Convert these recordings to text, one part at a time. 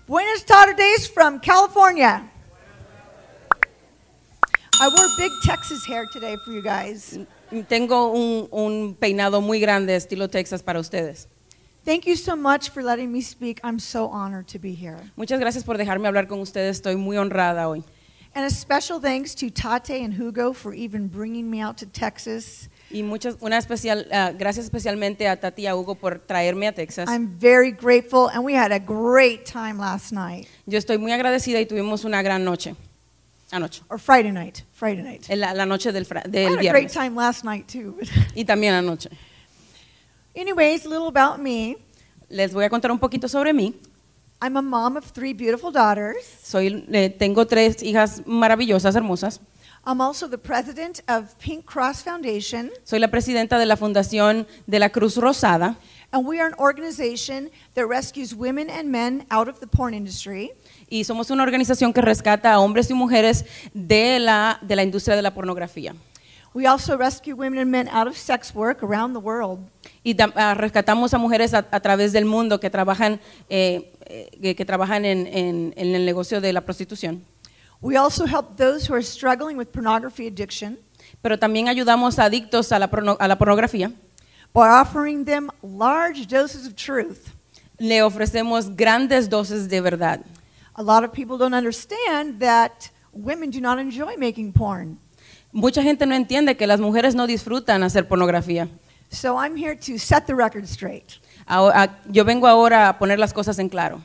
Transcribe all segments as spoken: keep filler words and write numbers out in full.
Buenas tardes from California. I wore big Texas hair today for you guys. Tengo un, un peinado muy grande estilo Texas para ustedes. Thank you so much for letting me speak. I'm so honored to be here. Muchas gracias por dejarme hablar con ustedes. Estoy muy honrada hoy. And a special thanks to Tate and Hugo for even bringing me out to Texas. Y muchas, una especial, uh, gracias especialmente a Tati y a Hugo por traerme a Texas. I'm very grateful, and we had a great time last night. Yo estoy muy agradecida y tuvimos una gran noche. Anoche. Or Friday night. Friday night. La, la noche del, fra, I del had a great viernes. time last night too. Y también anoche. Anyways, a little about me. Les voy a contar un poquito sobre mí. I'm a mom of three beautiful daughters. Soy, eh, tengo tres hijas maravillosas, hermosas. I'm also the president of Pink Cross Foundation, Soy la presidenta de la Fundación de la Cruz Rosada. and we are an organization that rescues women and men out of the porn industry. Y somos una organización que rescata a hombres y mujeres de la, de la industria de la pornografía. We also rescue women and men out of sex work around the world. Y da, a, rescatamos a mujeres a, a través del mundo que trabajan, eh, eh, que trabajan en, en, en el negocio de la prostitución. We also help those who are struggling with pornography addiction Pero también ayudamos a adictos a la, porno, a la pornografía. by offering them large doses of truth. Le ofrecemos grandes dosis de verdad. A lot of people don't understand that women do not enjoy making porn. Mucha gente no entiende que las mujeres no disfrutan hacer pornografía. So I'm here to set the record straight. Ahora, yo vengo ahora a poner las cosas en claro.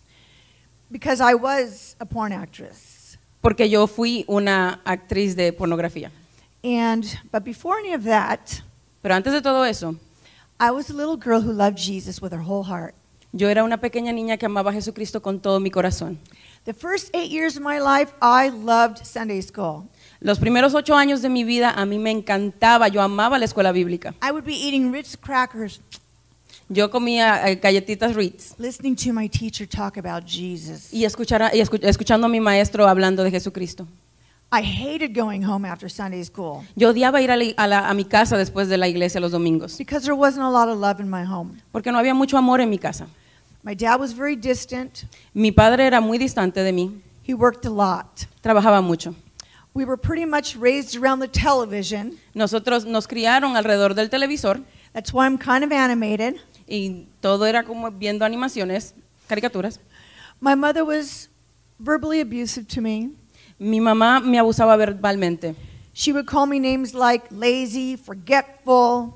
Because I was a porn actress. Porque yo fui una actriz de pornografía. And, but before any of that, Pero antes de todo eso, I was a little girl who loved Jesus with her whole heart. yo era una pequeña niña que amaba a Jesucristo con todo mi corazón. The first eight years of my life, I loved Sunday school. Los primeros ocho años de mi vida a mí me encantaba, yo amaba la escuela bíblica. I would be eating Ritz crackers, Yo comía eh, galletitas Ritz listening to my teacher talk about Jesus. y, escuchara- y escu- escuchando a mi maestro hablando de Jesucristo. I hated going home after Sunday school Yo odiaba ir a, la- a la- a mi casa después de la iglesia los domingos, because there wasn't a lot of love in my home. porque no había mucho amor en mi casa. My dad was very distant. Mi padre era muy distante de mí, He worked a lot. trabajaba mucho. We were pretty much raised around the television. Nosotros nos criaron alrededor del televisor That's why I'm kind of animated. y todo era como viendo animaciones, caricaturas. My mother was verbally abusive to me. Mi mamá me abusaba verbalmente. She would call me names like lazy, forgetful,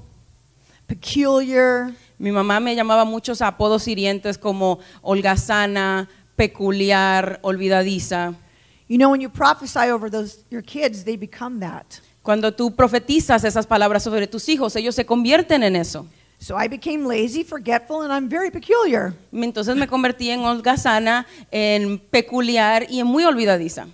peculiar. Mi mamá me llamaba muchos apodos hirientes como holgazana, peculiar, olvidadiza. You know, when you prophesy over those your kids, they become that. Cuando tú profetizas esas palabras sobre tus hijos, ellos se convierten en eso. So I became lazy, forgetful, and I'm very peculiar. Entonces me convertí en holgazana, en peculiar y en muy olvidadiza.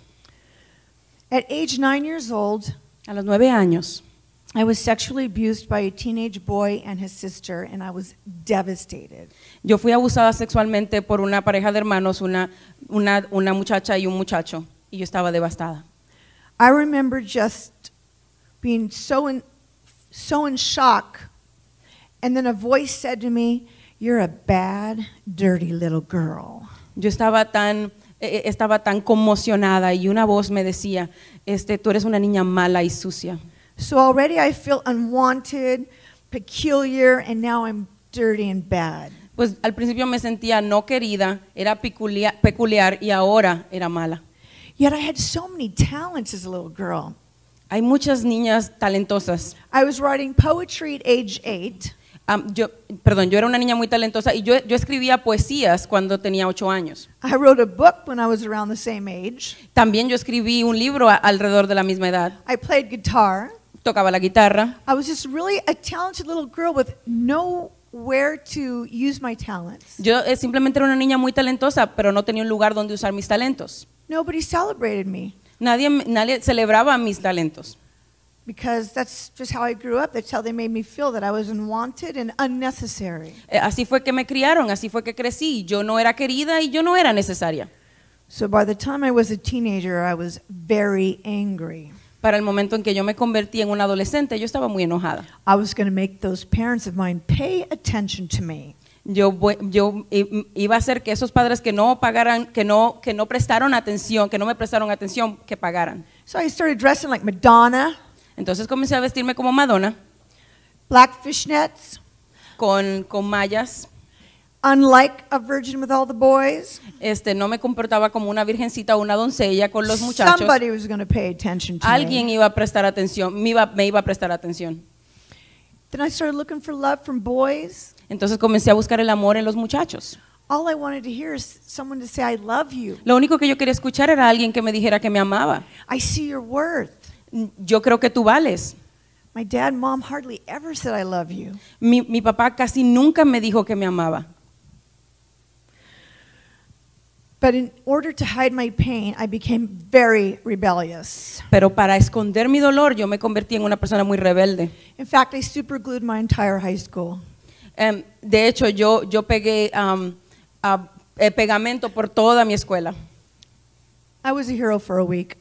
At age nine years old, A los nueve años, I was sexually abused by a teenage boy and his sister, and I was devastated. yo fui abusada sexualmente por una pareja de hermanos, una, una, una muchacha y un muchacho, y yo estaba devastada. I remember just being so in, so in shock, and then a voice said to me, "You're a bad, dirty little girl." Yo estaba tan, eh, estaba tan conmocionada y una voz me decía, este, tú eres una niña mala y sucia. So already I feel unwanted, peculiar, and now I'm dirty and bad. Pues al principio me sentía no querida, era peculiar, peculiar y ahora era mala. Yet I had so many talents as a little girl. Hay muchas niñas talentosas. I was writing poetry at age eight. Um, yo, perdón, yo era una niña muy talentosa y yo, yo escribía poesías cuando tenía ocho años. I wrote a book when I was around the same age. También yo escribí un libro a- alrededor de la misma edad. I played guitar. Tocaba la guitarra. I was just really a talented little girl with nowhere to use my talents. Yo eh, simplemente era una niña muy talentosa, pero no tenía un lugar donde usar mis talentos. Nobody celebrated me Nadie, nadie celebraba mis talentos. because that's just how I grew up. That's how they made me feel, that I was unwanted and unnecessary. Eh, Así fue que me criaron, así fue que crecí. Yo no era querida y yo no era necesaria. So by the time I was a teenager, I was very angry. Para el momento en que yo me convertí en una adolescente, yo estaba muy enojada. I was going to make those parents of mine pay attention to me. yo, voy- yo i- iba a hacer que esos padres que no pagaran, que no, que no prestaron atención, que no me prestaron atención, que pagaran. So I started dressing like Madonna, Entonces comencé a vestirme como Madonna, black fishnets, con, con mallas. unlike a virgin with all the boys. Este, no me comportaba como una virgencita o una doncella con los muchachos. Somebody was going to pay attention to Alguien me. iba a prestar atención, me iba, me iba a prestar atención. Then I started looking for love from boys. Entonces comencé a buscar el amor en los muchachos. All I wanted to hear is someone to say, I love you. Lo único que yo quería escuchar era alguien que me dijera que me amaba. I see your worth. Yo creo que tú vales. My dad and mom hardly ever said, I love you. Mi, mi papá casi nunca me dijo que me amaba. But in order to hide my pain, I became very rebellious. Pero para esconder mi dolor, yo me convertí en una persona muy rebelde. In fact, I superglued my entire high school. Em, de hecho, yo, yo pegué um, a- eh, pegamento por toda mi escuela. I was a hero for a week.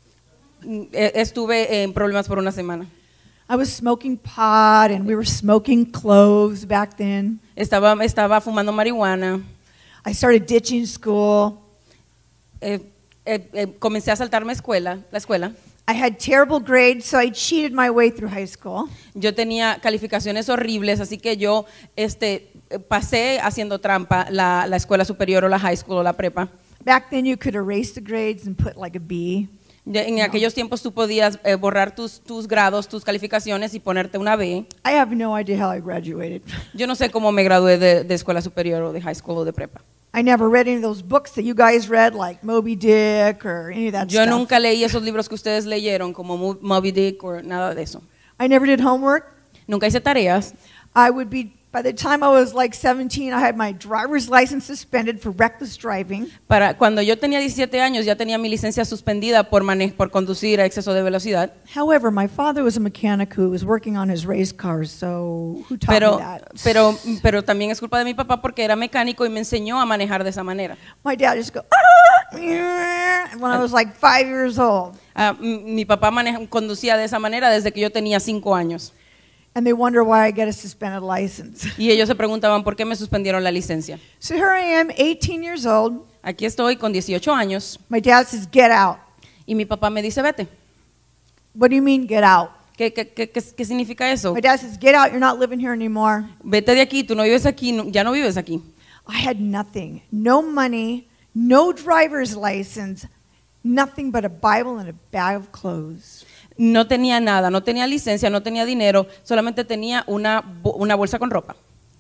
Mm, eh, Estuve en problemas por una semana. I was smoking pot and we were smoking cloves back then. Estaba, estaba fumando marihuana. I started ditching school. Eh, eh, eh, comencé a saltarme escuela, la escuela. I had terrible grades, so I cheated my way through high school. Yo tenía calificaciones horribles, así que yo este, eh, pasé haciendo trampa la, la escuela superior o la high school o la prepa. Back then, you could erase the grades and put like a B. De- En aquellos tiempos tú podías eh, borrar tus, tus grados, tus calificaciones y ponerte una B. I have no idea how I graduated. Yo no sé cómo me gradué de, de escuela superior o de high school o de prepa. I never read any of those books that you guys read, like Moby Dick or any of that Yo stuff. nunca leí esos libros que ustedes leyeron, como Mo- Moby Dick o nada de eso. I never did homework. Nunca hice tareas. I would be, by the time I was like seventeen, I had my driver's license suspended for reckless driving. Para, cuando yo tenía diecisiete años ya tenía mi licencia suspendida por, mane- por conducir a exceso de velocidad. However, my father was a mechanic who was working on his race cars, so who taught Pero, me that? pero, pero también es culpa de mi papá porque era mecánico y me enseñó a manejar de esa manera. My dad used to go, "Ah, yeah," when I was like five years old. Ah, m- mi papá maneja- conducía de esa manera desde que yo tenía cinco años. And they wonder why I get a suspended license. Y ellos se preguntaban por qué me suspendieron la licencia. So here I am, eighteen years old. Aquí estoy con dieciocho años My dad says, get out. y mi papá me dice, vete. What do you mean, get out? ¿Qué, qué, qué, qué- qué significa eso? My dad says, get out, you're not living here anymore. Vete de aquí, tú no vives aquí, no- ya no vives aquí. I had nothing, no money, no driver's license, nothing but a Bible and a bag of clothes. No tenía nada, no tenía licencia, no tenía dinero, solamente tenía una, bo- una bolsa con ropa.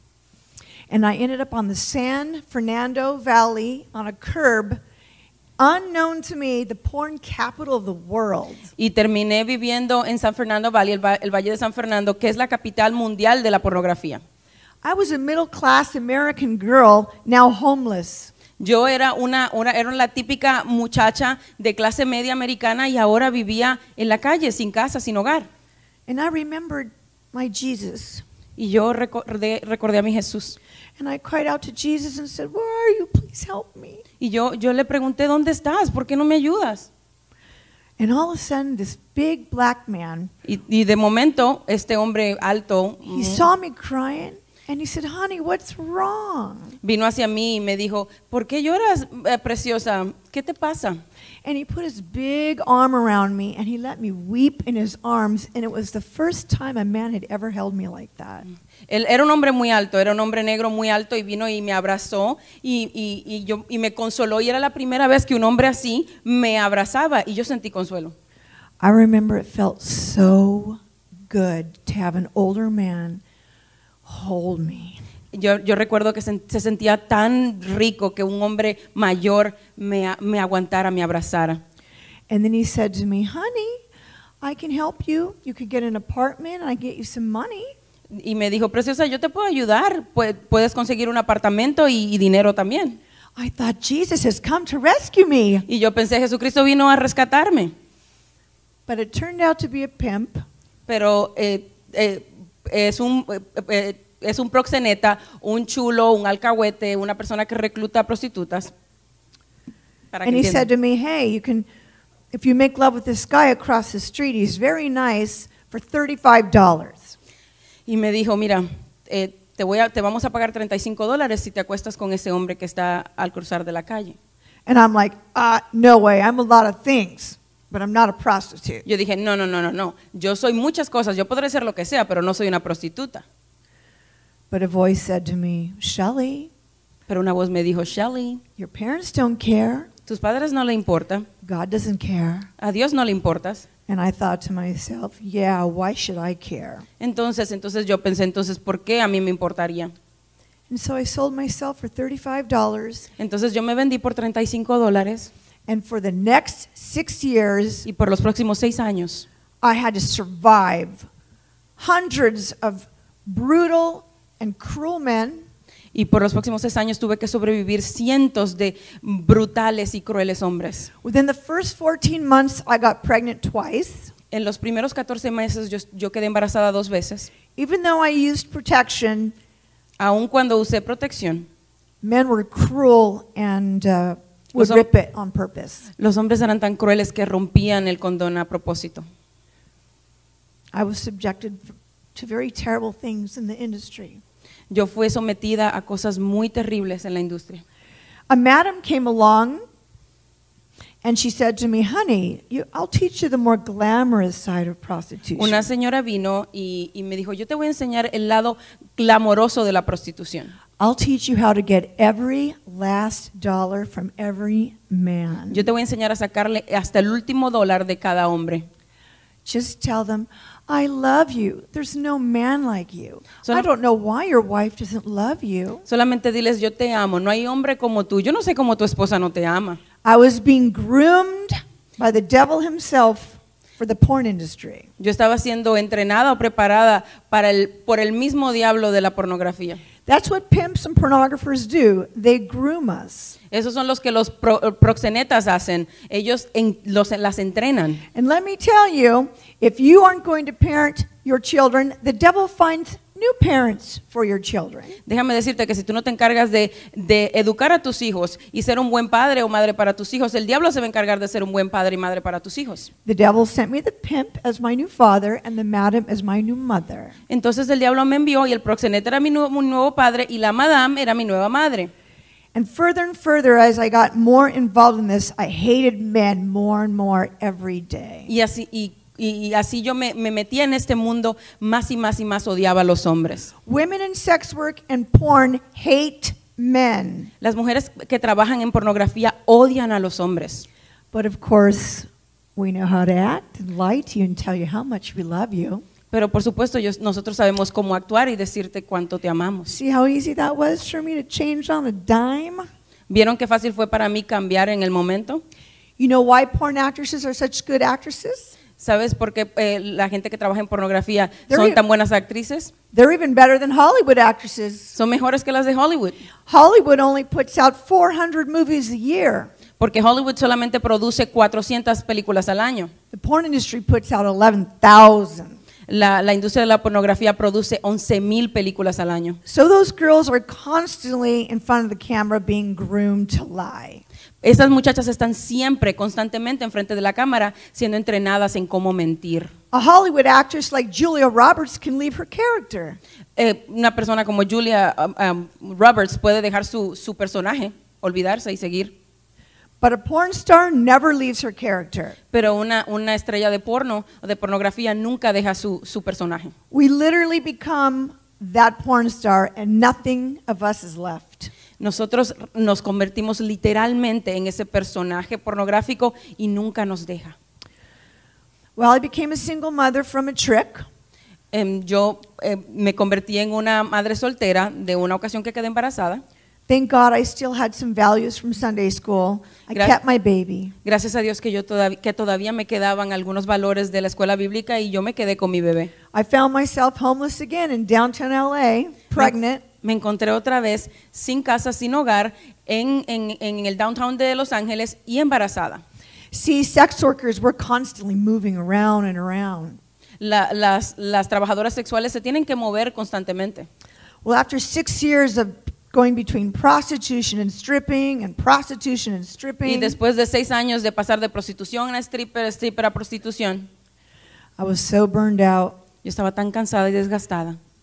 And I ended up on the San Fernando Valley on a curb, unknown to me, the porn capital of the world. Y terminé viviendo en San Fernando Valley, el, va- el Valle de San Fernando, que es la capital mundial de la pornografía. I was a middle class American girl, now homeless. Yo era una, una, era la típica muchacha de clase media americana y ahora vivía en la calle, sin casa, sin hogar. And I remembered my Jesus. Y yo recordé, recordé a mi Jesús. And I cried out to Jesus and said, where are you? Please help me. Y yo, yo le pregunté, ¿dónde estás? ¿Por qué no me ayudas? And all of a sudden, this big black man, Y, y de momento, este hombre alto he saw me crying and he said, honey, what's wrong? vino hacia mí y me dijo, ¿por qué lloras, eh, preciosa? ¿Qué te pasa? And he put his big arm around me and he let me weep in his arms. And it was the first time a man had ever held me like that. Él era un hombre muy alto, era un hombre negro muy alto y vino y me abrazó y, y, y yo, y me consoló y era la primera vez que un hombre así me abrazaba y yo sentí consuelo. I remember it felt so good to have an older man hold me. Yo, yo recuerdo que se, se sentía tan rico que un hombre mayor me, a- me aguantara, me abrazara. And then he said to me, honey, I can help you. You could get an apartment and I get you some money. Y me dijo, preciosa, yo te puedo ayudar, Pu- puedes conseguir un apartamento y, y dinero también. I thought Jesus has come to rescue me. Y yo pensé, Jesucristo vino a rescatarme, But it turned out to be a pimp. pero eh, eh, es, un, eh, eh, es un proxeneta, un chulo, un alcahuete, una persona que recluta prostitutas. Para que And he entiendan. said to me, hey, you can, if you make love with this guy across the street, he's very nice for thirty-five dollars. Y me dijo, mira, eh, te, voy a, te vamos a pagar treinta y cinco dólares si te acuestas con ese hombre que está al cruzar de la calle. And I'm like, uh, no way, I'm a lot of things, but I'm not a prostitute. Yo dije, no, no, no, no, no. Yo soy muchas cosas, yo podré ser lo que sea, pero no soy una prostituta. But a voice said to me, Shelley, Pero una voz me dijo, Shelly, your parents don't care. tus padres no le importa, God doesn't care. a Dios no le importas. And I thought to myself, yeah, why should I care? Entonces, entonces yo pensé, entonces, ¿por qué a mí me importaría? And so I sold myself for thirty-five dollars. Entonces yo me vendí por treinta y cinco dólares And for the next six years, y por los próximos seis años I had to survive hundreds of brutal and cruel men y por los próximos seis años tuve que sobrevivir cientos de brutales y crueles hombres. Within the first fourteen months, I got pregnant twice. En los primeros catorce meses yo, yo quedé embarazada dos veces. Even though I used protection, Aun cuando usé protección, men were cruel and uh, would Los hom- rip it on purpose. los hombres eran tan crueles que rompían el condón a propósito. I was subjected to very terrible things in the industry. Yo fui sometida a cosas muy terribles en la industria. A madam came along and she said to me, honey, you, I'll teach you the more glamorous side of prostitution. Una señora vino y, y me dijo, yo te voy a enseñar el lado glamoroso de la prostitución. I'll teach you how to get every last dollar from every man. Yo te voy a enseñar a sacarle hasta el último dólar de cada hombre. Just tell them, I love you. There's no man like you. Solo- I don't know why your wife doesn't love you. Solamente diles, yo te amo, no hay hombre como tú. Yo no sé cómo tu esposa no te ama. I was being groomed by the devil himself for the porn industry. Yo estaba siendo entrenada o preparada para el, por el mismo diablo de la pornografía. That's what pimps and pornographers do. They groom us. Esos son los que los pro- proxenetas hacen. Ellos en- los, las entrenan. And let me tell you, if you aren't going to parent your children, the devil finds new parents for your children. Déjame decirte que si tú no te encargas de, de educar a tus hijos y ser un buen padre o madre para tus hijos, el diablo se va a encargar de ser un buen padre y madre para tus hijos. The devil sent me the pimp as my new father and the madam as my new mother. Entonces el diablo me envió y el proxeneta era mi nuevo, mi nuevo padre y la madame era mi nueva madre. And further and further, as I got more involved in this, I hated men more and more every day. Y así, y, y así yo me, me metía en este mundo, más y más y más odiaba a los hombres. Women in sex work and porn hate men. Las mujeres que trabajan en pornografía odian a los hombres. But of course, we know how to act and lie to you and tell you how much we love you. Pero por supuesto yo- nosotros sabemos cómo actuar y decirte cuánto te amamos. See how easy that was for me to change on a dime? ¿Vieron qué fácil fue para mí cambiar en el momento? You know why porn actresses are such good actresses? ¿Sabes por qué eh, la gente que trabaja en pornografía They're son e- tan buenas actrices? They're even better than Hollywood actresses. Son mejores que las de Hollywood. Hollywood only puts out four hundred movies a year. Porque Hollywood solamente produce cuatrocientas películas al año. The porn industry puts out eleven thousand. La, la industria de la pornografía produce once mil películas al año. So those girls are constantly in front of the camera being groomed to lie. Estas muchachas están siempre, constantemente enfrente de la cámara, siendo entrenadas en cómo mentir. A Hollywood actress like Julia Roberts can leave her character. Eh, una persona como Julia um, um, Roberts puede dejar su, su personaje, olvidarse y seguir. But a porn star never leaves her character. Pero una, una estrella de porno o de pornografía nunca deja su, su personaje. We literally become that porn star and nothing of us is left. Nosotros nos convertimos literalmente en ese personaje pornográfico y nunca nos deja. Well, I became a single mother from a trick. Em, yo eh, me convertí en una madre soltera de una ocasión que quedé embarazada. Thank God I still had some values from Sunday school. I Gra- kept my baby. Gracias a Dios que yo todavía, que todavía me quedaban algunos valores de la escuela bíblica y yo me quedé con mi bebé. I found myself homeless again in downtown L A, pregnant. Me encontré otra vez sin casa, sin hogar, en, en, en el downtown de Los Ángeles y embarazada. See, sex workers were constantly moving around and around. La- las, las trabajadoras sexuales se tienen que mover constantemente. Well, after six years of going between prostitution and stripping and prostitution and Y stripping, después de seis años de pasar de prostitución a stripper, stripper a prostitución, I was so burned out. yo estaba tan cansada y desgastada.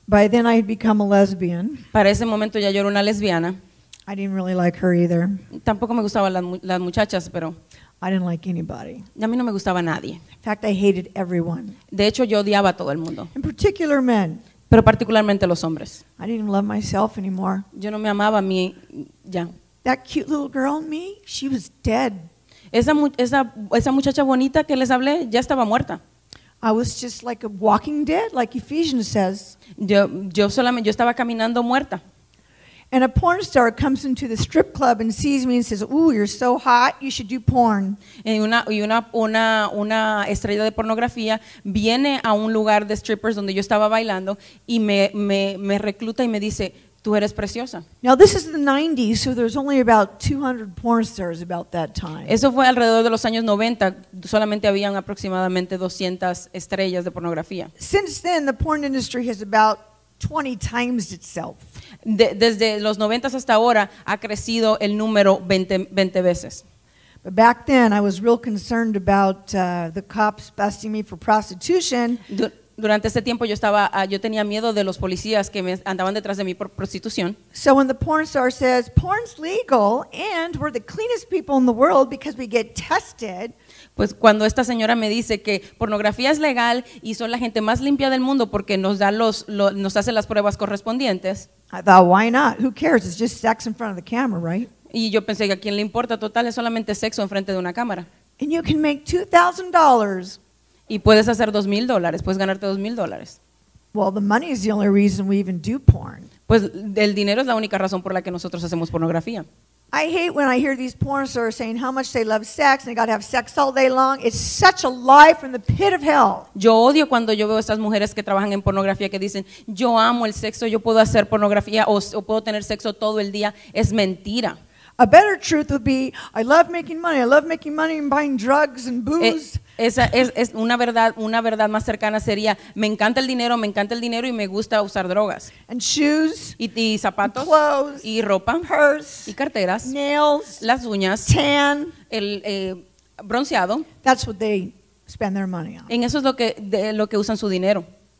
By then I had become a lesbian. Para ese momento ya yo era una lesbiana. I didn't really like her either. Tampoco me gustaban las, mu- las muchachas, pero I didn't like anybody. a mí no me gustaba nadie. In fact, I hated everyone, De hecho, yo odiaba a todo el mundo, in particular men. pero particularmente los hombres. I didn't even love myself anymore. Yo no me amaba a mí ya. That cute little girl in me, she was dead. Esa, mu- esa, esa muchacha bonita que les hablé ya estaba muerta. I was just like a walking dead, like Ephesians says. Yo, yo solamente, yo estaba caminando muerta. And a porn star comes into the strip club and sees me and says, "Ooh, you're so hot, you should do porn." Y una, y una, una, una estrella de pornografía viene a un lugar de strippers donde yo estaba bailando y me, me, me recluta y me dice, tú eres preciosa. Now, this is the nineties, so there's only about two hundred porn stars about that time. Eso fue alrededor de los años noventa, solamente habían aproximadamente doscientas estrellas de pornografía. Since then, the porn industry has about twenty times itself. De- desde los noventa hasta ahora ha crecido el número veinte, veinte veces. But back then, I was real concerned about uh, the cops busting me for prostitution. Du- Durante ese tiempo yo estaba, ah, yo tenía miedo de los policías que me andaban detrás de mí por prostitución. So when the porn star says, porn's legal and we're the cleanest people in the world because we get tested, Pues cuando esta señora me dice que pornografía es legal y son la gente más limpia del mundo porque nos da los, lo- nos hace las pruebas correspondientes, I thought, why not? Who cares? It's just sex in front of the camera, right? y yo pensé que a quién le importa, total, es solamente sexo enfrente de una cámara. And you can make two thousand dollars. Y puedes hacer dos mil dólares, puedes ganarte dos mil dólares. Well, the money is the only reason we even do porn. Pues el dinero es la única razón por la que nosotros hacemos pornografía. I hate when I hear these porn stars saying how much they love sex and they got to have sex all day long. It's such a lie from the pit of hell. Yo odio cuando yo veo a estas mujeres que trabajan en pornografía que dicen, yo amo el sexo, yo puedo hacer pornografía o, o puedo tener sexo todo el día. Es mentira. A better truth would be, I love making money. I love making money and buying drugs and Eh, booze. esa es, es una verdad, una verdad más cercana sería, me encanta el dinero, me encanta el dinero y me gusta usar drogas. And shoes, Y, y zapatos, clothes, y ropa, purse, y carteras, nails, las uñas, tan. el eh, bronceado. That's what they spend their money on, En eso es lo que, de lo que usan su dinero,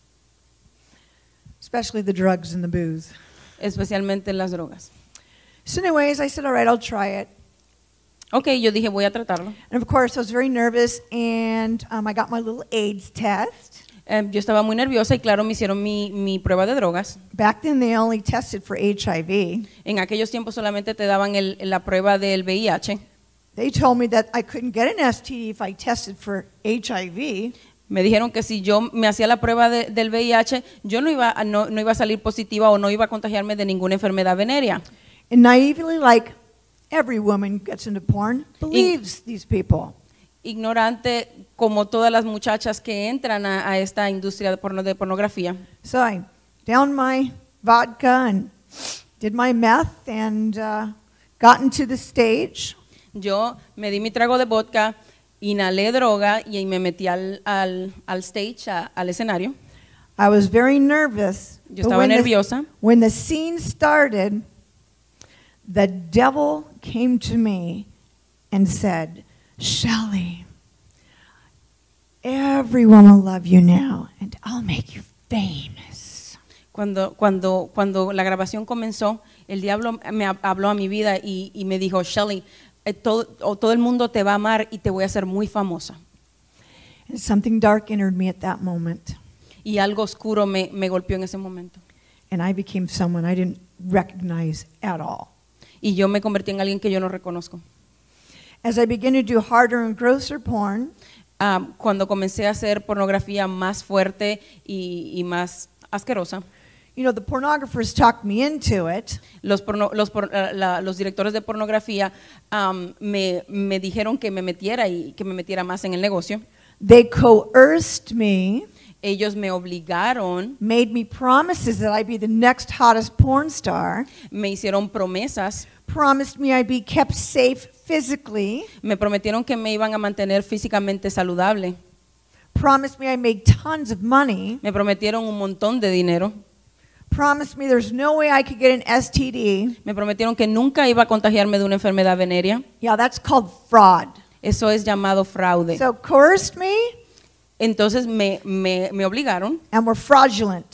especially the drugs and the booze. especialmente las drogas. So anyways, I said, all right, I'll try it. Ok, yo dije, voy a tratarlo. And of course, I was very nervous, and um, I got my little AIDS test. Eh, yo estaba muy nerviosa y claro, me hicieron mi, mi prueba de drogas. Back then, they only tested for H I V. En aquellos tiempos solamente te daban el- la prueba del V I H. They told me that I couldn't get an S T D if I tested for H I V. Me dijeron que si yo me hacía la prueba de- del V I H, yo no iba, a- no, no iba a salir positiva o no iba a contagiarme de ninguna enfermedad venérea. And naively, like every woman who gets into porn, believes these people. Ignorante como todas las muchachas que entran a, a esta industria de, porno, de pornografía. So I downed my vodka and did my meth and uh, got into the stage. Yo me di mi trago de vodka, inhalé droga y me metí al, al, al stage, a- al escenario. I was very nervous. Yo but estaba when the- nerviosa. when the scene started, the devil came to me and said, Shelley, everyone will love you now, and I'll make you famous. Cuando, cuando, cuando la grabación comenzó, el diablo me ha- habló a mi vida y, y me dijo, Shelley, eh, todo, o todo el mundo te va a amar y te voy a hacer muy famosa. And something dark entered me at that moment, Y algo oscuro me, me golpeó en ese momento. and I became someone I didn't recognize at all. Y yo me convertí en alguien que yo no reconozco. As I began to do harder and grosser porn, Ah, cuando comencé a hacer pornografía más fuerte y, y más asquerosa, you know, the pornographers talked me into it. los, porno- los, por- la- la- los directores de pornografía am, me, me dijeron que me metiera y que me metiera más en el negocio. They coerced me, Ellos me obligaron, made me promises that I'd be the next hottest porn star, me hicieron promesas, promised me I'd be kept safe physically, me prometieron que me iban a mantener físicamente saludable, promised me I'd make tons of money, me prometieron un montón de dinero, promised me there's no way I could get an S T D. me prometieron que nunca iba a contagiarme de una enfermedad venérea. Yeah, that's called fraud. Eso es llamado fraude. So coerced me Entonces me, me, me obligaron and were fraudulent.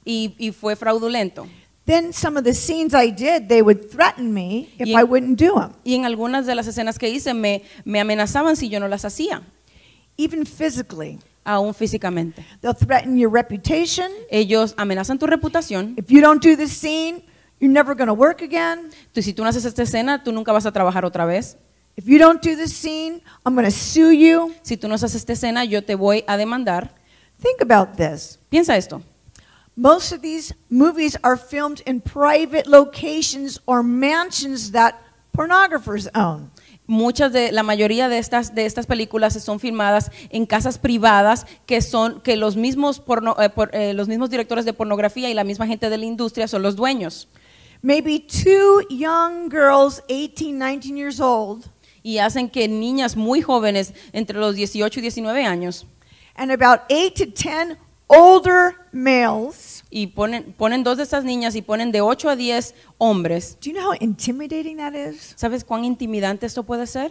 y, y fue fraudulento. Then some of the scenes I did, they would threaten me if Y- I wouldn't do them, Y en algunas de las escenas que hice me, me amenazaban si yo no las hacía, even physically. aún físicamente. They'll threaten your reputation. Ellos amenazan tu reputación. If you don't do this scene, you're never going to work again. Tú, si tú no haces esta escena, tú nunca vas a trabajar otra vez. If you don't do this scene, I'm going to sue you. Si tú no haces esta escena, yo te voy a demandar. Think about this. Piensa esto. Most of these movies are filmed in private locations or mansions that pornographers own. Muchas de la mayoría de estas de estas películas son filmadas en casas privadas que son que los mismos porno- eh, por- eh, los mismos directores de pornografía y la misma gente de la industria son los dueños. Maybe two young girls, eighteen, nineteen years old, Y hacen que niñas muy jóvenes, entre los dieciocho y diecinueve años, and about eight to ten older males. y ponen, ponen dos de estas niñas y ponen de ocho a diez hombres. Do you know how intimidating that is? ¿Sabes cuán intimidante esto puede ser?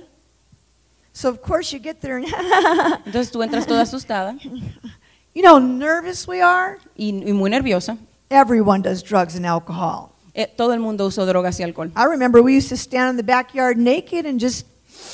So of course you get there and Entonces tú entras toda asustada you know how nervous we are? y, y muy nerviosa. Everyone does drugs and alcohol. Eh, todo el mundo usó drogas y alcohol. I remember we used to stand in the backyard naked and just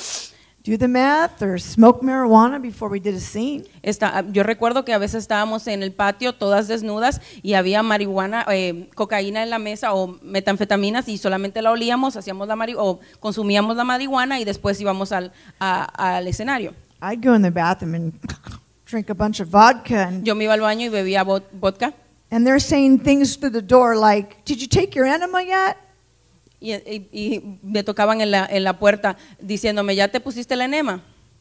do the meth or smoke marijuana before we did a scene. Está- yo recuerdo que a veces estábamos en el patio todas desnudas y había marihuana, eh, cocaína en la mesa o metanfetaminas y solamente la olíamos, hacíamos la mari o consumíamos la marihuana y después íbamos al, a- al escenario. I'd go in the bathroom and drink a bunch of vodka, and, Yo me iba al baño y bebía vo- vodka and they're saying things through the door like, "Did you take your enema yet?" y, y- y me tocaban en la, en la puerta diciéndome, ¿ya te pusiste el enema?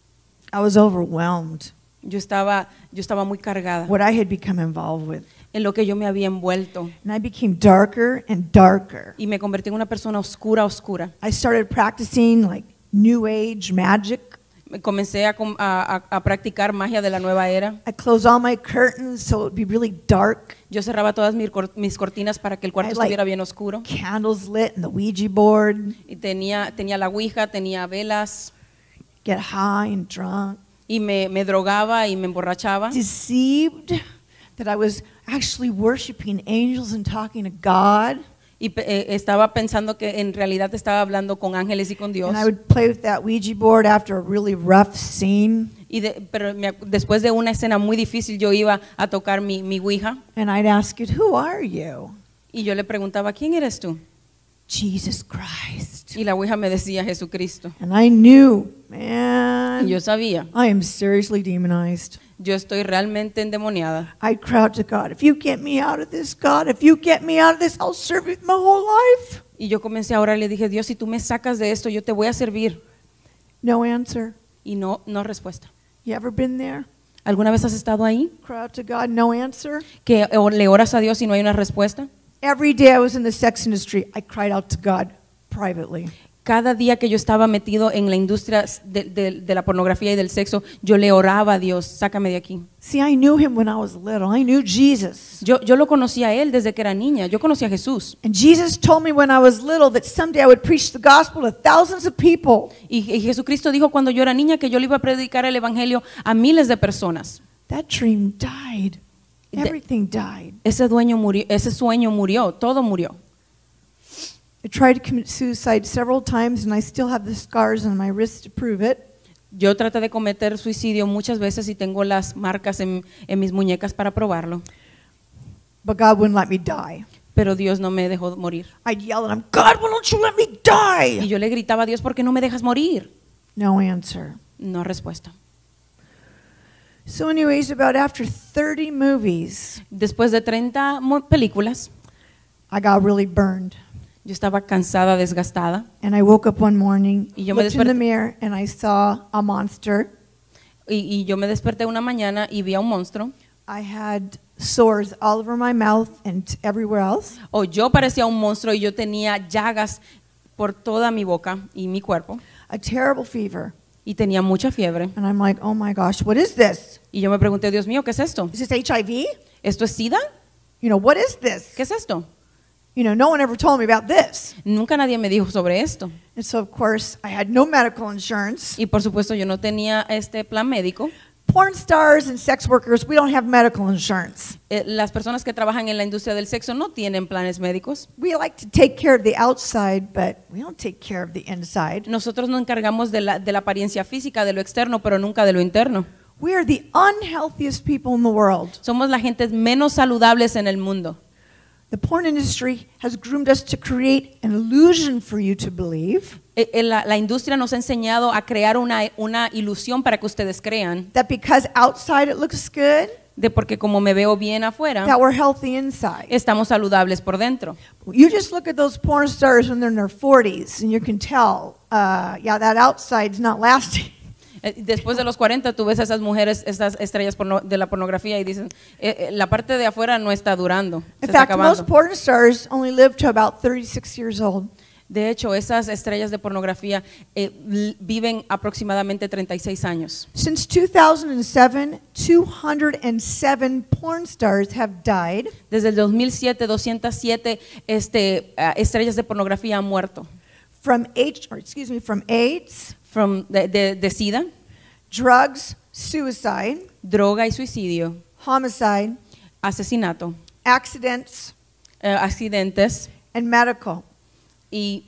I was overwhelmed Yo estaba, yo estaba muy cargada what I had become involved with. en lo que yo me había envuelto And I became darker and darker. y me convertí en una persona oscura, oscura. I started practicing like New Age magic. Comencé a, com- a- a- a practicar magia de la nueva era. I closed all my curtains so it would be really dark. Yo cerraba todas mis, cor- mis cortinas para que el cuarto I like- estuviera bien oscuro. Candles lit and the Ouija board. Y tenía, tenía la ouija, tenía velas Get high and drunk. y me, me drogaba y me emborrachaba. Deceived that I was actually worshiping angels and talking to God. Y pe- eh, estaba pensando que en realidad estaba hablando con ángeles y con Dios. And I would play with that Ouija board after a really rough scene. Y de- pero me ac- después de una escena muy difícil yo iba a tocar mi, mi ouija And I'd ask it, "Who are you?" y yo le preguntaba, ¿quién eres tú? Jesus Christ. Y la ouija me decía, Jesucristo. And I knew, Y man, yo sabía, I am seriously demonized. yo estoy realmente endemoniada. I'd cry out to God, "If you get me out of this, God, if you get me out of this, I'll serve you my whole life." Y yo comencé a orar y le dije, Dios, si tú me sacas de esto, yo te voy a servir. No answer. Y no, no respuesta. You ever been there? ¿Alguna vez has estado ahí? Cry out to God, no answer. Que o- le oras a Dios y no hay una respuesta. Every day I was in the sex industry, I cried out to God privately. Cada día que yo estaba metido en la industria de, de- de la pornografía y del sexo, yo le oraba a Dios, sácame de aquí. See, I knew him when I was little. I knew Jesus. Yo, yo lo conocí a él desde que era niña, yo conocí a Jesús. And Jesus told me when I was little that someday I would preach the gospel to thousands of people. Y, y Jesucristo dijo cuando yo era niña que yo le iba a predicar el evangelio a miles de personas. That dream died. De- Everything died. Ese, dueño murió, ese sueño murió, todo murió. I tried to commit suicide several times and I still have the scars on my wrist to prove it. Yo traté de cometer suicidio muchas veces y tengo las marcas en, en mis muñecas para probarlo, But God wouldn't let me die. pero Dios no me dejó morir. I'd yell at him, "God, why don't you let me Y die?" yo le gritaba a Dios, ¿por qué no me dejas morir? No answer. No respuesta. So anyways, about after thirty movies, Después de treinta mo- películas, I got really burned. yo estaba cansada, desgastada, And I woke up one morning, Y yo me looked in the desperté- mirror, and I saw a monster. y, y yo me desperté una mañana y vi a un monstruo, I had sores all over my mouth and everywhere else. o yo parecía un monstruo y yo tenía llagas por toda mi boca y mi cuerpo, A terrible fever. y tenía mucha fiebre. And I'm like, "Oh my gosh, what is this? Y yo me pregunté, Dios mío, ¿qué es esto? Is this H I V? ¿Esto es SIDA? You know, what is this?" ¿Qué es esto? You know, no one ever told me about this. Nunca nadie me dijo sobre esto. And so, of course, I had no medical insurance. Y por supuesto yo no tenía este plan médico. porn stars and sex workers, we don't have medical insurance. Eh, las personas que trabajan en la industria del sexo no tienen planes médicos. We like to take care of the outside, but we don't take care of the inside. Nosotros nos encargamos de la, de la apariencia física, de lo externo, pero nunca de lo interno. We are the unhealthiest people in the world. Somos las gentes menos saludables en el mundo. The porn industry has groomed us to create an illusion for you to believe Eh, eh, La, la industria nos ha enseñado a crear una, una ilusión para que ustedes crean that because outside it looks good, de porque como me veo bien afuera, that we're healthy inside. estamos saludables por dentro. You just look at those porn stars when they're in their forties and you can tell, uh, yeah, that outside's not lasting. Eh, Después de los cuarenta tú ves a esas mujeres, esas estrellas porno- de la pornografía y dicen, eh, eh, la parte de afuera no está durando, se In está fact, most acabando. porn stars only live to about thirty-six years old. De hecho, esas estrellas de pornografía eh, l- viven aproximadamente treinta y seis años. Since two thousand seven, two hundred seven porn stars have died Desde el dos mil siete, doscientas siete este, ah, estrellas de pornografía han muerto. from AIDS, or excuse me, from AIDS, From, de, de- de SIDA, drugs, suicide, droga y suicidio, homicide, asesinato, accidents, eh, accidentes and medical. y,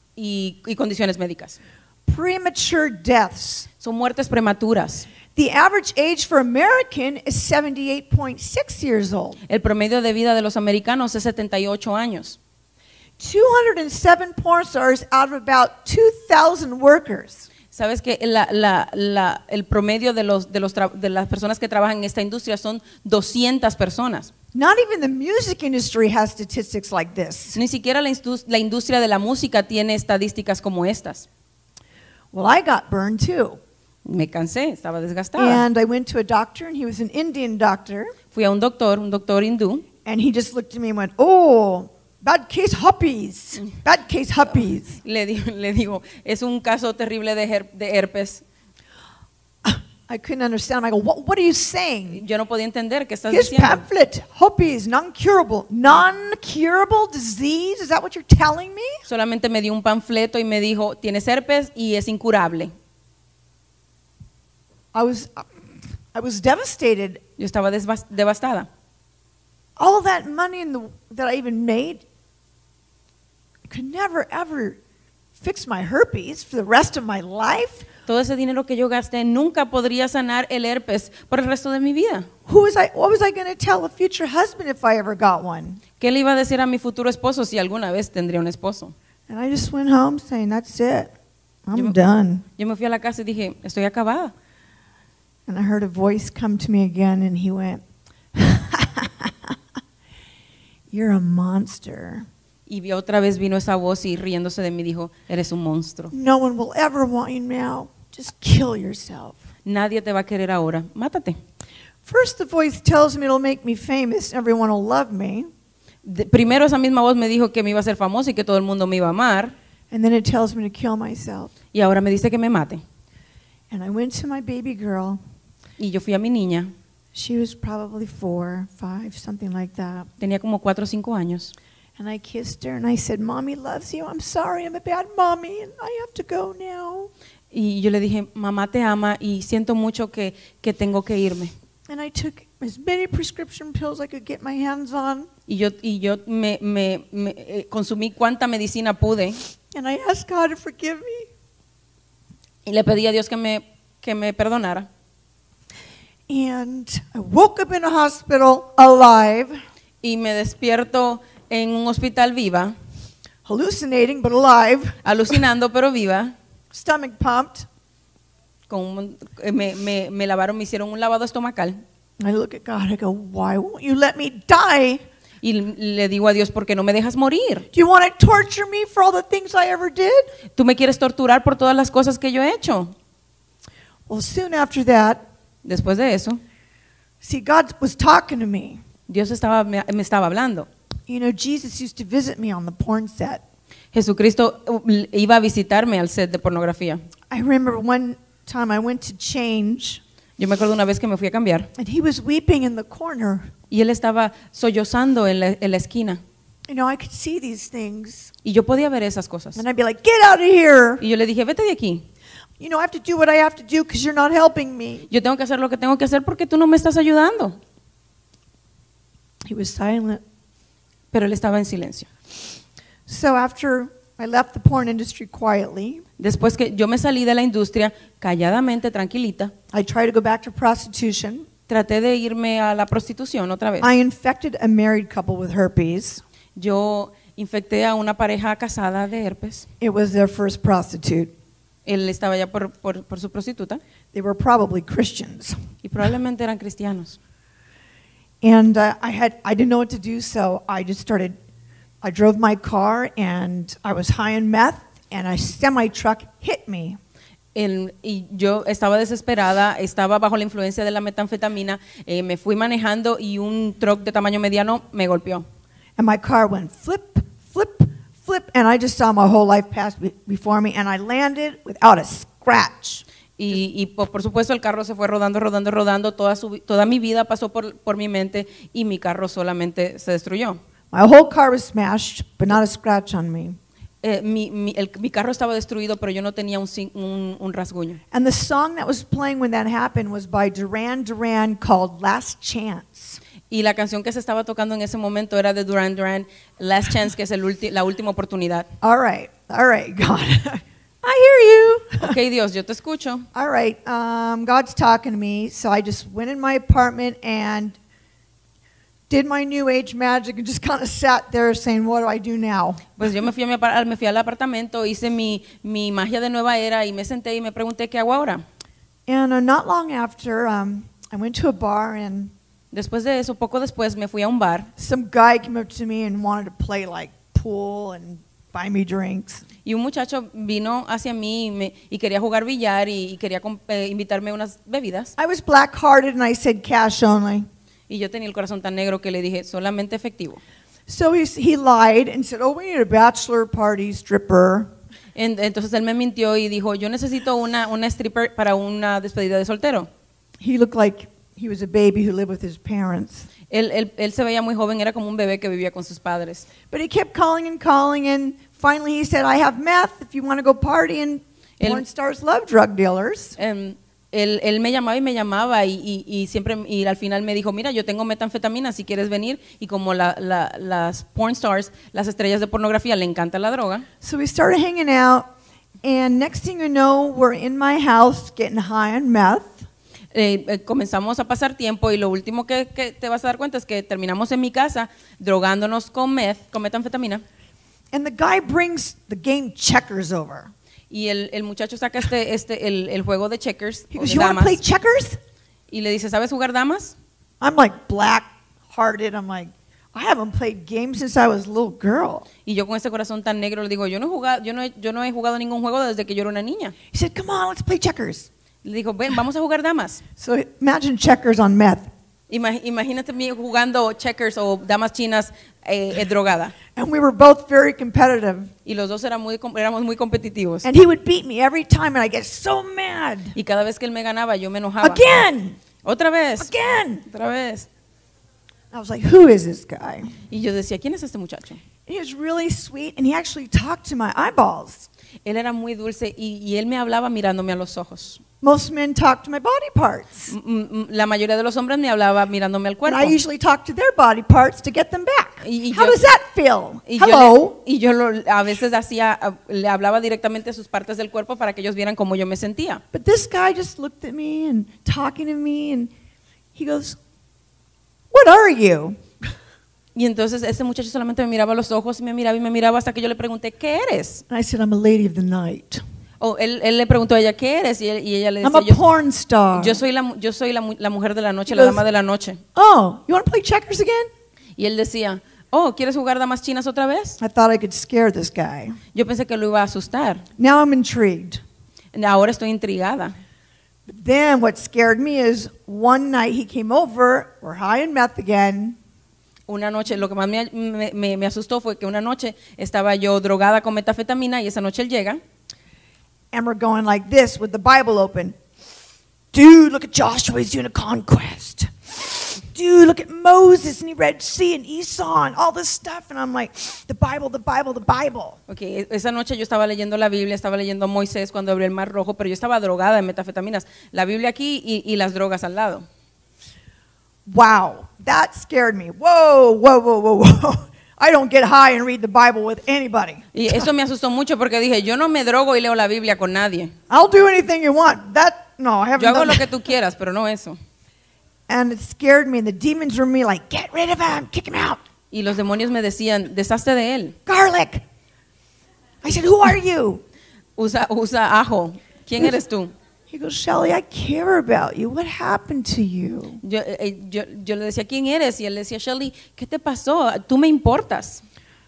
y- y condiciones médicas. Premature deaths. Son muertes prematuras. The average age for American is seventy-eight point six years old. El promedio de vida de los americanos es setenta y ocho años. two hundred seven porn stars out of about two thousand workers. Sabes que la- la- la- el promedio de, los, de, los tra- de las personas que trabajan en esta industria son doscientas personas. Not even the music industry has statistics like this. Ni siquiera la, indus- la industria de la música tiene estadísticas como estas. Well, I got burned too. Me cansé, estaba desgastada. And I went to a doctor, and he was an Indian doctor, Fui a un doctor, un doctor hindú, and he just looked at me and went, "Oh, bad case herpes, bad case herpes." le, di- le digo, es un caso terrible de, her- de herpes. I couldn't understand him. I go, "What, what are you saying?" Yo no podía entender qué estás His diciendo. pamphlet, herpes, non-curable, non-curable disease. Is that what you're telling me? Solamente me dio un panfleto y me dijo, tienes herpes y es incurable. I was, I was devastated. Yo estaba desbas- devastada. All that money in the, that I even made could never ever fix my herpes for the rest of my life. Todo ese dinero que yo gasté nunca podría sanar el herpes por el resto de mi vida. Who was I? What was I going to tell a future husband if I ever got one? ¿Qué le iba a decir a mi futuro esposo si alguna vez tendría un esposo? And I just went home saying, "That's it. I'm You- done." Yo me fui a la casa y dije, estoy acabada. And I heard a voice come to me again, and he went, "You're a monster. Y vi- otra vez vino esa voz y riéndose de mí dijo, eres un monstruo. No one will ever want you now. Just kill yourself." Nadie te va a querer ahora. Mátate. First, the voice tells me it'll make me famous. Everyone will love me. De- primero esa misma voz me dijo que me iba a hacer famoso y que todo el mundo me iba a amar. And then it tells me to kill myself. Y ahora me dice que me mate. And I went to my baby girl. Y yo fui a mi niña. She was probably four, five, something like that. Tenía como cuatro o cinco años. And I kissed her and I said, "Mommy loves you. I'm sorry I'm a bad mommy and I have to go now." Y yo le dije, mamá te ama y siento mucho que, que tengo que irme. And I took as many prescription pills I could get my hands on. Y yo, y yo me, me- me, eh, consumí cuanta medicina pude And I asked God to forgive me. y le pedí a Dios que me, que me perdonara. And I woke up in a hospital alive, Y me despierto en un hospital viva, hallucinating but alive, alucinando pero viva. stomach pumped. Con un- eh, me, me- me lavaron, me hicieron un lavado estomacal. I look at God, I go, "Why won't you let me die? Y le digo a Dios, ¿por qué no me dejas morir? Do you want to torture me for all the things I ever did?" Tú me quieres torturar por todas las cosas que yo he hecho. Well, soon after that, Después de eso, see, God was talking to me. Dios estaba, me, me estaba hablando. You know, Jesus used to visit me on the porn set. Jesucristo uh, iba a visitarme al set de pornografía. I remember one time I went to change, Yo me acuerdo una vez que me fui a cambiar and he was weeping in the corner. y él estaba sollozando en la, en la esquina. You know, I could see these things. Y yo podía ver esas cosas. And I'd be like, "Get out of here." Y yo le dije, vete de aquí. You know, I have to do what I have to do because you're not helping me. Yo tengo que hacer lo que tengo que hacer porque tú no me estás ayudando. He was silent. Pero él estaba en silencio. So after I left the porn industry quietly, Después que yo me salí de la industria, calladamente, tranquilita, I tried to go back to prostitution. traté de irme a la prostitución otra vez. I infected a married couple with herpes. Yo infecté a una pareja casada de herpes. It was their first prostitute. Él estaba ya por, por, por su prostituta They were probably Christians. y probablemente eran cristianos. And uh, I had I didn't know what to do, so I just started. I drove my car, and I was high on meth, and a semi truck hit me. El- y yo estaba desesperada, estaba bajo la influencia de la metanfetamina, eh, me fui manejando y un truck de tamaño mediano me golpeó. And my car went flip, flip, flip, and I just saw my whole life pass be- before me, and I landed without a scratch. Y, y por, por supuesto el carro se fue rodando, rodando, rodando, toda, su, vi- toda mi vida pasó por, por mi mente y mi carro solamente se destruyó. My whole car was smashed, but not a scratch on me. Eh, mi, mi, el- mi carro estaba destruido, pero yo no tenía un, sin- un, un rasguño. And the song that was playing when that happened was by Duran Duran called Last Chance. Y la canción que se estaba tocando en ese momento era de Duran Duran, Last Chance, que es el ulti- la última oportunidad. All right, all right, God. I hear you. Ok, Dios, yo te escucho. All right, um, God's talking to me, so I just went in my apartment and did my new age magic and just kind of sat there saying, what do I do now? Pues yo me fui, a mi apar- me fui al apartamento, hice mi, mi magia de nueva era y me senté y me pregunté qué hago ahora. And uh, not long after, um, I went to a bar and Después de eso, poco después, me fui a un bar some guy came up to me and wanted to play like pool and buy me drinks. y un muchacho vino hacia mí y, me- y quería jugar billar y, y quería com- eh, invitarme unas bebidas. I was black-hearted and I said cash only. Y yo tenía el corazón tan negro que le dije, solamente efectivo. So he, he lied and said, oh, we need a bachelor party stripper. En- Entonces él me mintió y dijo, yo necesito una, una stripper para una despedida de soltero. He looked like he was a baby who lived with his parents. Él, él- él se veía muy joven, era como un bebé que vivía con sus padres. But he kept calling and calling, and finally he said, I have meth if you want to go party, and El- porn stars love drug dealers. Em, él, él me llamaba y me llamaba y, y- y siempre y al final me dijo, mira, yo tengo metanfetamina si quieres venir. Y como la- la- las porn stars, las estrellas de pornografía, le encanta la droga. So we started hanging out, and next thing you know, we're in my house getting high on meth. Eh, eh, comenzamos a pasar tiempo y lo último que, que te vas a dar cuenta es que terminamos en mi casa drogándonos con meth, con metanfetamina. And the guy brings the game checkers over. Y el, el muchacho saca este, este, el, el juego de checkers He o goes, de you want to play damas checkers? y le dice, ¿sabes jugar damas? I'm like black-hearted. I'm like, I haven't played games since I was a little girl. Y yo con ese corazón tan negro le digo, yo no he jugado, yo no he, yo no he jugado ningún juego desde que yo era una niña. He said, come on, let's play checkers. Le digo, ven, vamos a jugar damas. So imagine checkers on meth. Ima- Imagínate mí jugando checkers o damas chinas eh, eh, drogada. And we were both very competitive. Y los dos eran muy, com- éramos muy competitivos. And he would beat me every time, and I get so mad. Y cada vez que él me ganaba, yo me enojaba. Again! Otra vez. Again! Otra vez. I was like, who is this guy? Y yo decía, ¿quién es este muchacho? And he was really sweet, and he actually talked to my eyeballs. Él era muy dulce y, y él me hablaba mirándome a los ojos. Most men talk to my body parts. M- m- La mayoría de los hombres me hablaba mirándome al And cuerpo. I usually talk to their body parts to get them back. Y- y How yo- does that feel? Y yo, Hello? le, y yo lo- a veces hacía, a- le hablaba directamente a sus partes del cuerpo para que ellos vieran cómo yo me sentía. But this guy just looked at me and talking to me, and he goes, what are you? Y entonces ese muchacho solamente me miraba a los ojos y me miraba y me miraba hasta que yo le pregunté, ¿qué eres? And I said, I'm a lady of the night. O él, él le preguntó a ella, ¿qué eres? Y, él- y ella le I'm decía, a yo, porn star. yo soy, la, mu- yo soy la, mu- la mujer de la noche, He la goes, dama de la noche. Oh, you want to play checkers again? Y él decía, oh, ¿quieres jugar damas chinas otra vez? I thought I could scare this guy. Yo pensé que lo iba a asustar. Now I'm intrigued. Ahora estoy intrigada. But then what scared me is one night he came over, we're high in meth again, Una noche, lo que más me, me- me- me asustó fue que una noche estaba yo drogada con metafetamina y esa noche él llega and we're going like this with the Bible open. Dude, look at Joshua, he's doing a conquest. dude, look at Moses and the Red Sea and Esau and all this stuff. And I'm like, the Bible, the Bible, the Bible. Okay, esa noche yo estaba leyendo la Biblia, estaba leyendo a Moisés cuando abrió el mar rojo, pero yo estaba drogada en metafetaminas. La Biblia aquí y, y las drogas al lado. Wow, that scared me. Whoa, whoa, whoa, whoa, whoa. I don't get high and read the Bible with anybody. Y eso me asustó mucho porque dije, yo no me drogo y leo la Biblia con nadie. I'll do anything you want. That, no, I haven't Yo hago done lo that. que tú quieras, pero no eso. And it scared me. And the demons were me like, get rid of him, kick him out. Y los demonios me decían, deshazte de él. Garlic. I said, who are you? Usa, usa ajo. ¿Quién eres tú? He goes, Shelly, I care about you. What happened to you? Yo, eh, yo, yo le decía, ¿quién eres? Y él decía, Shelly, ¿qué te pasó? Tú me importas.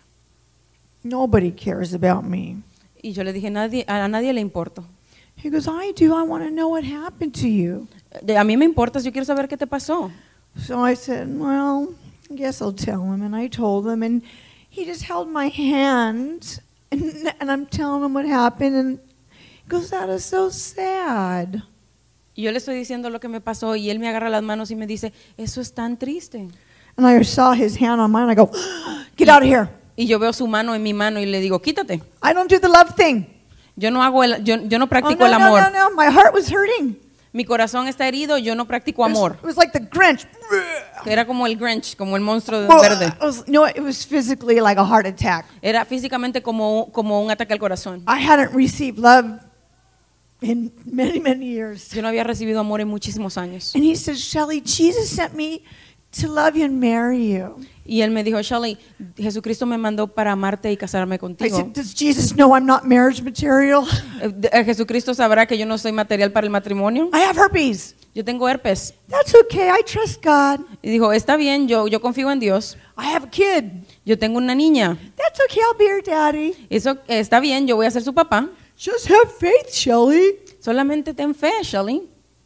Nobody cares about me. Y yo le dije, nadie, a nadie le importo. He goes, I do. I want to know what happened to you. De- A mí me importas, yo quiero saber qué te pasó. So I said, well, I guess I'll tell him. And I told him, and he just held my hand, and, and I'm telling him what happened, and he goes, that is so sad. Y yo le estoy diciendo lo que me pasó y él me agarra las manos y me dice, eso es tan triste. And I saw his hand on mine. I go, get out of here. Y yo veo su mano en mi mano y le digo, quítate. I don't do the love thing. Yo no hago el, yo, yo no Oh, practico no, el no, amor. no, no. My heart was hurting. Mi corazón está herido, yo no practico It was, amor. it was like the Grinch. Era como el Grinch, como el monstruo Well, verde. it was, no, it was physically like a heart attack. Era físicamente como, como un ataque al corazón. I hadn't received love in many, many years. Yo no había recibido amor en muchísimos años. And he says, Shelly, Jesus sent me to love you and marry you. Y él me dijo, Shelly, Jesucristo me mandó para amarte y casarme I contigo. said, does Jesus know I'm not marriage material? Eh, de- eh, Jesucristo sabrá que yo no soy material para el matrimonio. I have herpes. Yo tengo herpes. That's okay. I trust God. Y dijo, está bien, yo, yo confío en Dios. I have a kid. Yo tengo una niña. That's okay. I'll be your daddy. Eso eh, está bien, yo voy a ser su papá. Just have faith, Shelly. Solamente ten fe, Shelly.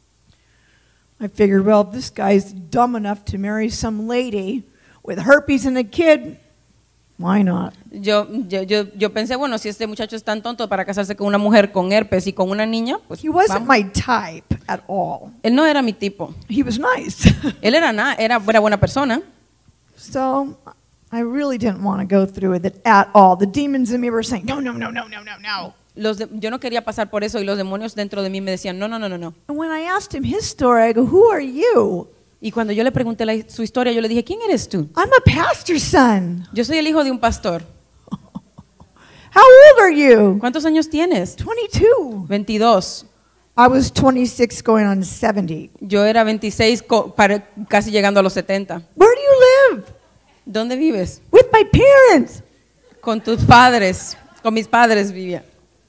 I figured, well, if this guy's dumb enough to marry some lady with herpes and a kid, why not? Yo, yo, yo, yo pensé, bueno, si este muchacho es tan tonto para casarse con una mujer con herpes y con una niña, pues He wasn't vamos. my type at all. Él no era mi tipo. He was nice. Él era, na- era, era buena persona. So I really didn't want to go through with it at all. The demons in me were saying, no, no, no, no, no, no, no. Los de- yo no quería pasar por eso y los demonios dentro de mí me decían, no, no, no, no, no. And when I asked him his story, I go, who are you? Y cuando yo le pregunté la- su historia, yo le dije, ¿quién eres tú? I'm a pastor's son. Yo soy el hijo de un pastor. How old are you? ¿Cuántos años tienes? twenty-two. veintidós. I was twenty-six going on seventy. Yo era veintiséis, co- para- casi llegando a los setenta. Where do you live? ¿Dónde vives? With my parents. Con tus padres. Con mis padres vivía.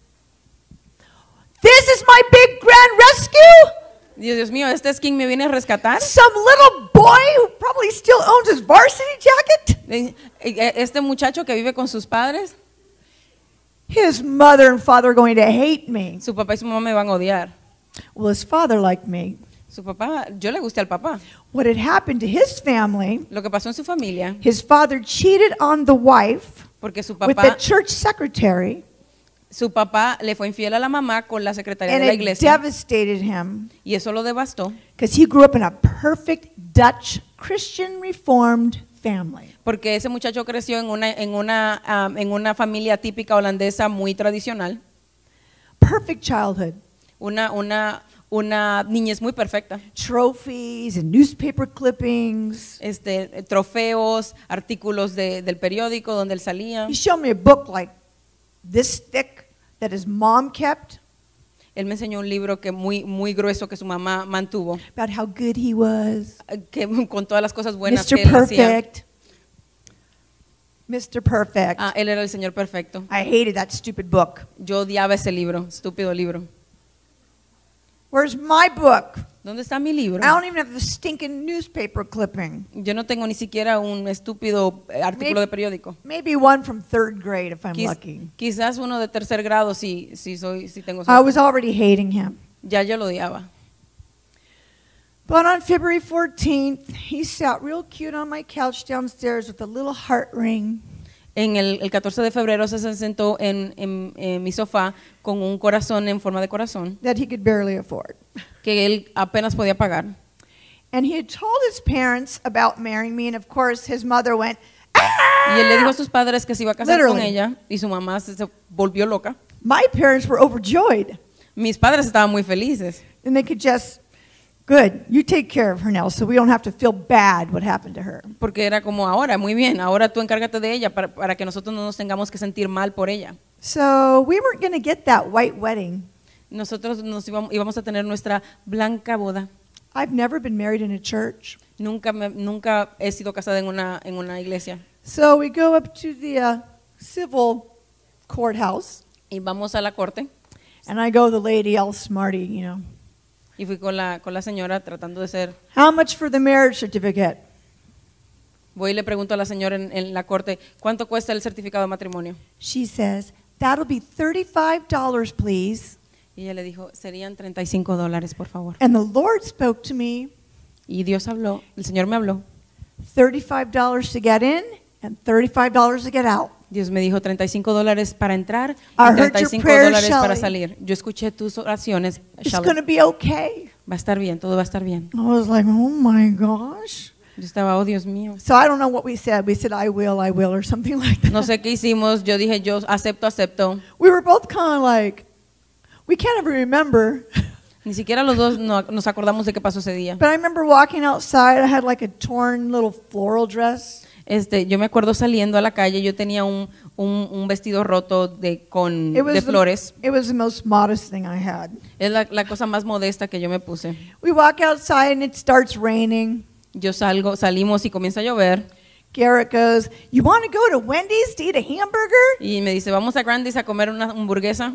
This is my big grand rescue? Dios, Dios mío, ¿este es quien me viene a rescatar? Some little boy who probably still owns his varsity jacket? Eh, eh, Este muchacho que vive con sus padres, His mother and father are going to hate me. su papá y su mamá me van a odiar. Well, his father liked me. Su papá, yo le gusté al papá. What had happened to his family, Lo que pasó en su familia, his father cheated on the wife porque su with the papá, church secretary, su papá le fue infiel a la mamá con la secretaria and de la it iglesia devastated him y eso lo devastó because he grew up in a perfect Dutch Christian Reformed family. porque ese muchacho creció en una en una um, en una familia típica holandesa muy tradicional, Perfect childhood. una una una niñez muy perfecta. Trophies and newspaper clippings. Este, eh, trofeos, artículos de- del periódico donde él salía. He showed me a book like this thick that his mom kept Él me enseñó un libro que muy muy grueso que su mamá mantuvo, about how good he was. eh, que con todas las cosas buenas Mister que él hacía. Perfect. Mister Perfect. Ah, él era el señor perfecto. I hated that stupid book. Yo odiaba ese libro, estúpido libro. Where's my book? ¿Dónde está mi libro? I don't even have the stinking newspaper clipping. Yo no tengo ni siquiera un estúpido eh, artículo de periódico. Maybe one from third grade if I'm Quiz- lucky. quizás uno de tercer grado si, si, soy, si tengo I suerte. was already hating him. Ya yo lo odiaba. But on February fourteenth, he sat real cute on my couch downstairs with a little heart ring. En el, el catorce de febrero se sentó en, en- en mi sofá con un corazón en forma de corazón That he could barely afford. que él apenas podía pagar. And he had told his parents about marrying me, and of course his mother went, Y él le dijo a sus padres que se iba a casar con Literally. ella y su mamá se, se volvió loca. my parents were overjoyed. Mis padres estaban muy felices. And they could just, good, you take care of her now so we don't have to feel bad what happened to her. Porque era como ahora, muy bien, ahora tú encárgate de ella para, para que nosotros no nos tengamos que sentir mal por ella. So we weren't going to get that white wedding. Nosotros nos íbamos, íbamos a tener nuestra blanca boda. I've never been married in a church. Nunca, me- nunca he sido casada en una, en una iglesia. So we go up to the uh, civil courthouse, Y vamos a la corte and I go the lady all smarty, you know. y fui con la, con la señora tratando de ser. How much for the marriage certificate? Voy y le pregunto a la señora en, en la corte, ¿cuánto cuesta el certificado de matrimonio? She says, that'll be thirty-five dollars, please. Y ella le dijo, serían treinta y cinco dólares, por favor. And the Lord spoke to me, Y Dios habló, el Señor me habló. thirty-five dollars to get in and thirty-five dollars to get out. Dios me dijo treinta y cinco dólares para entrar I y heard treinta y your cinco prayers, dólares para Shelley. salir. Yo escuché tus oraciones, It's Shelley. going to be okay. Va a estar bien, todo va a estar bien. I was like, oh my gosh. Yo estaba, oh Dios mío. So I don't know what we said. We said, I will, I will, or something like that. No sé qué hicimos, yo dije, yo acepto, acepto. We were both kind of like, we can't even remember. Ni siquiera los dos no- nos acordamos de qué pasó ese día. But I remember walking outside. I had like a torn little floral dress. Este, yo me acuerdo saliendo a la calle, yo tenía un, un, un vestido roto de, con, It was, de the, flores. it was the most modest thing I had. Es la, la cosa más modesta que yo me puse. We walk outside and it starts raining. Yo salgo, salimos y comienza a llover. Garrett goes, you want to go to Wendy's to eat a hamburger? Y me dice, vamos a Grandy's a comer una hamburguesa.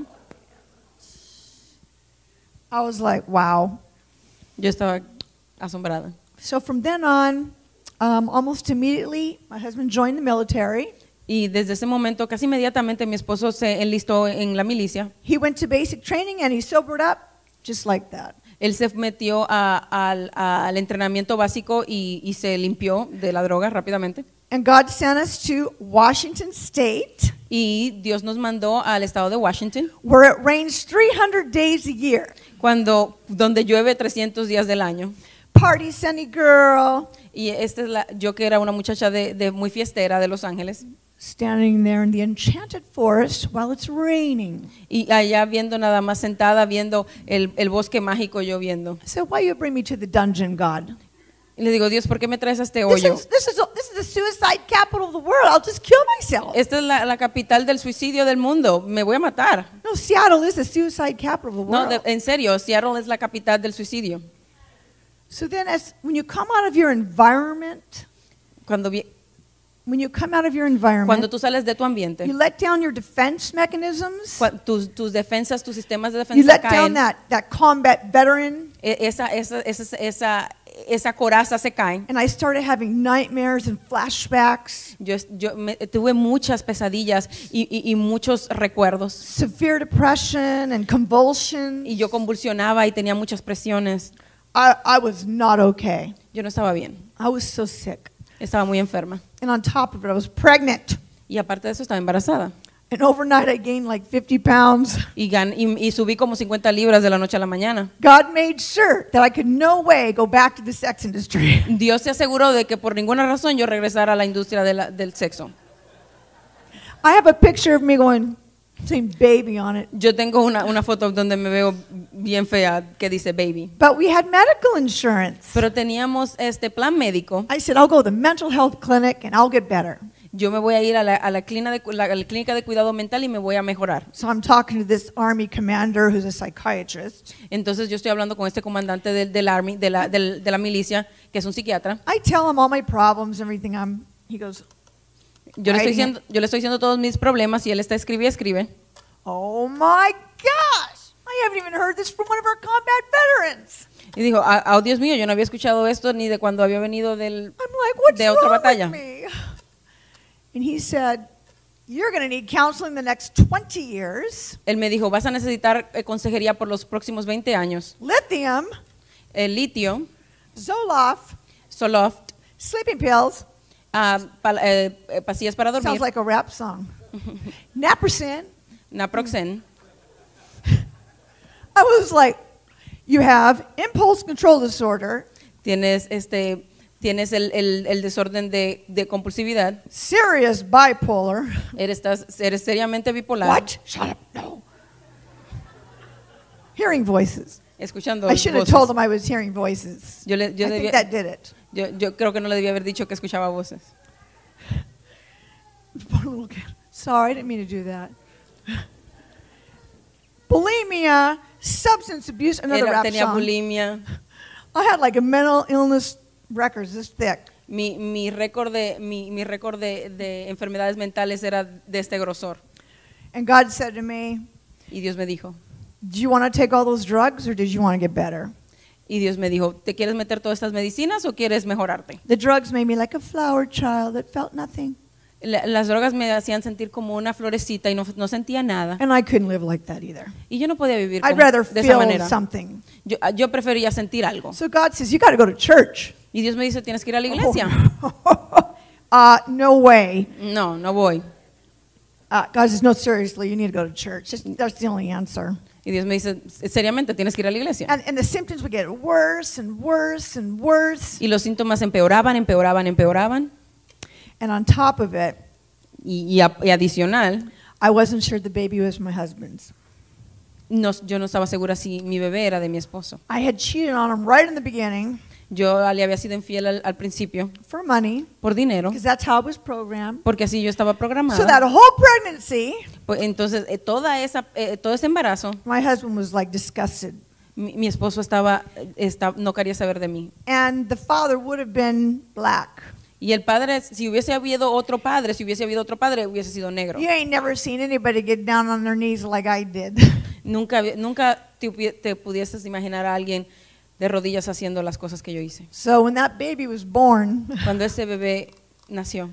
I was like, wow. Yo estaba asombrada. So from then on, um, almost immediately, my husband joined the military. Y desde ese momento, casi inmediatamente, mi esposo se enlistó en la milicia. He went to basic training and he sobered up just like that. Él se metió a- al, a- al entrenamiento básico y, y se limpió de la droga rápidamente. And God sent us to Washington State, Y Dios nos mandó al estado de Washington, where it rains three hundred days a year. cuando, donde llueve trescientos días del año. Party Sunny girl, Y esta es la, yo que era una muchacha de, de muy fiestera de Los Ángeles. standing there in the enchanted forest while it's raining. Y allá viendo nada más sentada, viendo el, el bosque mágico lloviendo. I said, why you bring me to the dungeon, God? Y le digo, Dios, ¿por qué me traes a este This hoyo? is, this, is, this is the suicide capital of the world. I'll just kill myself. Esta es la, la capital del suicidio del mundo. Me voy a matar. No, Seattle is the suicide capital of the No, world. de- en serio, Seattle es la capital del suicidio. So then as when you come out of your environment, Cuando, vi- when you come out of your cuando environment, tú sales de tu ambiente, you let down your defense mechanisms. cua- tus, tus defensas, tus sistemas de You defensa let down caen. that, that combat veteran. E- Esa, esa, esa, esa, esa coraza se cae. And I started having nightmares and flashbacks, Yo, es- yo me- tuve muchas pesadillas y, y- y muchos recuerdos. severe depression and convulsions. Y yo convulsionaba y tenía muchas presiones. I, I was not okay. Yo no estaba bien. I was so sick. Estaba muy enferma. And on top of it, I was pregnant. Y aparte de eso, estaba embarazada. And overnight, I gained like fifty pounds. Y, gan- y, y subí como cincuenta libras de la noche a la mañana. God made sure that I could no way go back to the sex industry. Dios se aseguró de que por ninguna razón yo regresara a la industria de la- del sexo. I have a picture of me going, saying baby on it. Yo tengo una, una foto donde me veo bien fea que dice baby. But we had medical insurance. Pero teníamos este plan médico. I said, I'll go to the mental health clinic and I'll get better. Yo me voy a ir a la, a la, clínica de, cu- la- a la clínica de cuidado mental y me voy a mejorar. So I'm talking to this army commander who's a psychiatrist. Entonces yo estoy hablando con este comandante del, del army, de la, del- de la milicia, que es un psiquiatra. I tell him all my problems, everything. I'm. He goes, Yo le, estoy Right. diciendo, yo le estoy diciendo todos mis problemas y él está escribe y escribe. oh my gosh, I haven't even heard this from one of our combat veterans. Y dijo, ah, oh, Dios mío, yo no había escuchado esto ni de cuando había venido del... I'm like, what's De otra wrong batalla. with me? And he said, you're going to need counseling the next twenty years. Él me dijo, vas a necesitar eh, consejería por los próximos veinte años. Lithium, El litio, Zoloft, Zoloft, sleeping pills. ah, pal- eh, eh, pastillas para dormir, Sounds like a rap song. Naproxen. naproxen. I was like, you have impulse control disorder, tienes este tienes el, el, el desorden de, de compulsividad, serious bipolar. eres, estás, eres seriamente bipolar, What? Shut up. No. Hearing voices. escuchando I should have told voces. them I was hearing voices. Yo, le, yo, I think debía- that did it. yo, yo creo que no le debía haber dicho que escuchaba voces. Poor little kid. Sorry, I didn't mean to do that. Bulimia, substance abuse, another Era- rap tenía song. bulimia. I had like a mental illness records this thick. Mi, mi récord de mi, mi récord de, de enfermedades mentales era de este grosor. And God said to me, Y Dios me dijo, do you want to take all those drugs or did you want to get better? y Dios me dijo, ¿te quieres meter todas estas medicinas o quieres mejorarte? The drugs made me like a flower child that felt nothing. La- las drogas me hacían sentir como una florecita y no, no sentía nada. And I couldn't live like that either. Y yo no podía vivir I'd como- rather de esa feel manera. something. Yo, yo prefería sentir algo. So God says, you got to go to church. Y Dios me dice, tienes que ir a la iglesia. uh, no way. No, no voy. Uh, God says, no, seriously, you need to go to church. That's, that's the only answer. Y Dios me dice, seriamente, tienes que ir a la iglesia. And, and the symptoms would get worse and worse and worse. Y los síntomas empeoraban, empeoraban, empeoraban. And on top of it, Y, y a- y adicional, I wasn't sure the baby was my husband's. no, yo no estaba segura si mi bebé era de mi esposo. I had cheated on him right in the beginning Yo le había sido infiel al, al principio for money, por dinero, because that's how it was programmed. porque así yo estaba So that programada. whole pregnancy, Pues entonces, eh, toda esa, eh, todo ese embarazo, my husband was like disgusted. mi, mi esposo estaba, eh, esta- no quería saber de mí. And the father would have been black. Y el padre, si hubiese habido otro padre, si hubiese habido otro padre, hubiese sido negro. You ain't never seen anybody get down on their knees like I did. Nunca, había- nunca te, hubie- te pudieses imaginar a alguien de rodillas haciendo las cosas que yo hice. So when that baby was born, Cuando ese bebé nació,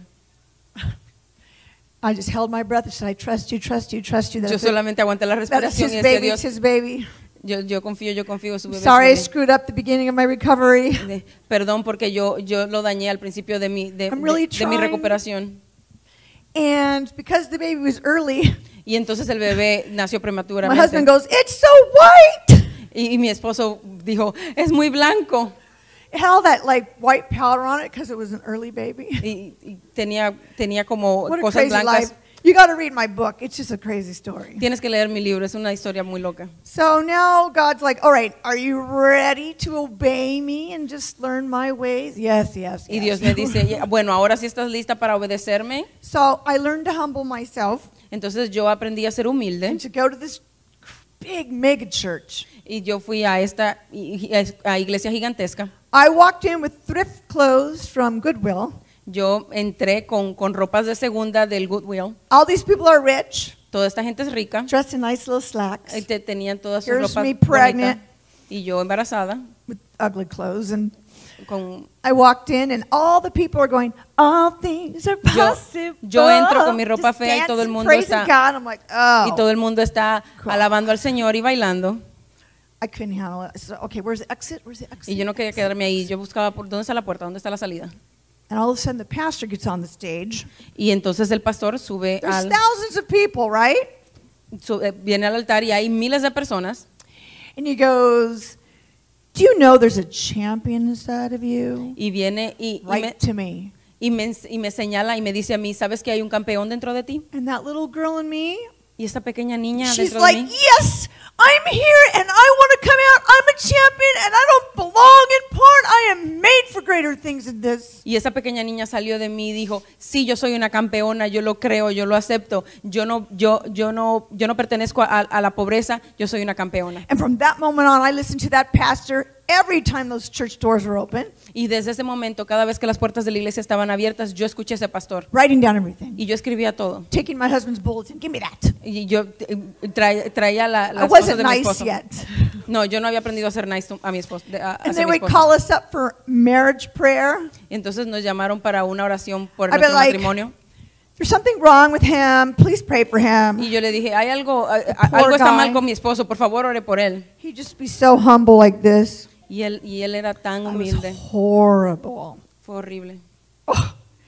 I just held my breath and said, I trust you, trust you, trust you. yo That's, it. solamente aguanté la That's respiración his y decía, baby, Dios, it's his baby. yo, yo confío, yo confío en su I'm bebé. su sorry I bebé. screwed up the beginning of my recovery. De- Perdón porque yo, yo lo dañé al principio de mi, de, I'm really de- de mi trying. recuperación. And because the baby was early, Y entonces el bebé nació my prematuramente. husband goes, it's so white. Y, y mi esposo dijo, es muy blanco. It had all that like white powder on it because it was an early baby. Y, y tenía, tenía como What a cosas crazy blancas. life. You got to read my book. It's just a crazy story. Tienes que leer mi libro, es una historia muy loca. So now God's like, all right, are you ready to obey me and just learn my ways? Yes, yes, Y yes. Dios me dice, "Ya, bueno, ahora sí estás lista para obedecerme. So I learned to humble myself Entonces yo aprendí a ser humilde and to go to this big mega church. y yo fui a esta i- i- a iglesia gigantesca. I walked in with thrift clothes from Goodwill. Yo entré con, con ropas de segunda del Goodwill. All these people are rich, Toda esta gente es rica. dressed in nice little slacks Y te- tenían todas sus Here's ropas me pregnant. bonitas. Y yo embarazada. with ugly clothes. And Con, I walked in, and all the people are going, all things are Yo- possible. yo entro con mi ropa Just fea y todo el dancing, mundo praising está- God. I'm like, oh. y todo el mundo está God. alabando al Señor y bailando. I couldn't handle it. I said, okay, where's the exit? Where's the exit? Y yo no quería quedarme ahí. Yo buscaba por dónde está la puerta, dónde está la salida. And all of a sudden, the pastor gets on the stage. Y entonces el pastor sube There's al, thousands of people, right? su- eh, viene al altar y hay miles de personas. And he goes, do you know there's a champion inside of you? Y viene y, y Right me, to me. y, me, ens- y me señala y me dice a mí, ¿sabes que hay un campeón dentro de ti? And that little girl in me, Y esta pequeña niña she's dentro like, de mí. yes, I'm here and I want to come out. I'm a champion and I don't belong in part. I am made for greater things than this. Y esa pequeña niña salió de mí y dijo, sí, yo soy una campeona, yo lo creo, yo lo acepto, yo no, yo, yo no, yo no pertenezco a, a la pobreza, yo soy una campeona. And from that moment on, I listened to that pastor every time those church doors were open, Y desde ese momento, cada vez que las puertas de la iglesia estaban abiertas, yo escuché a ese pastor. writing down everything. Y yo escribía todo. Taking my husband's bulletin, give me that. Y yo eh, traía, traía la, I las cosas wasn't de mi nice esposo. yet. No, yo no había aprendido a ser nice to- a mi esposo. de- a- And hacia they mi would esposo. call us up for marriage prayer. Entonces nos llamaron para una oración por I'd be nuestro like, matrimonio. there's something wrong with him. Please pray for him. Y yo le dije, hay algo, a- a- poor algo está guy. mal con mi esposo, por favor ore por él. He'd just be so humble like this. Y él, y él era tan It was humilde. horrible. Fue horrible. Oh,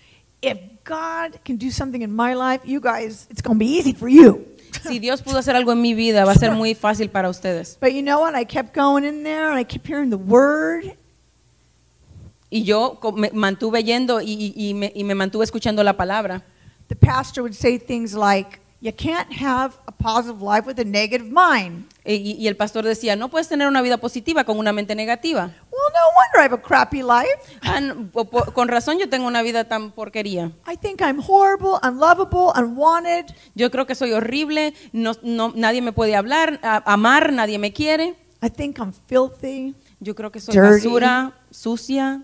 if God can do something in my life, you guys, it's going to be easy for you. Si Dios pudo hacer algo en mi vida, va a ser muy fácil para ustedes. But you know what? I kept going in there and I kept hearing the word. Y yo co- me mantuve yendo y, y- y me, y me mantuve escuchando la palabra. The pastor would say things like, you can't have a positive life with a negative mind. Y, y el pastor decía, no puedes tener una vida positiva con una mente negativa. Well, no wonder I have a crappy life. Ah, no, po- po- con razón yo tengo una vida tan porquería. I think I'm horrible, unlovable, unwanted. Yo creo que soy horrible, no, no, nadie me puede hablar, a- amar, nadie me quiere. I think I'm filthy. Yo creo que soy Dirty. basura, sucia.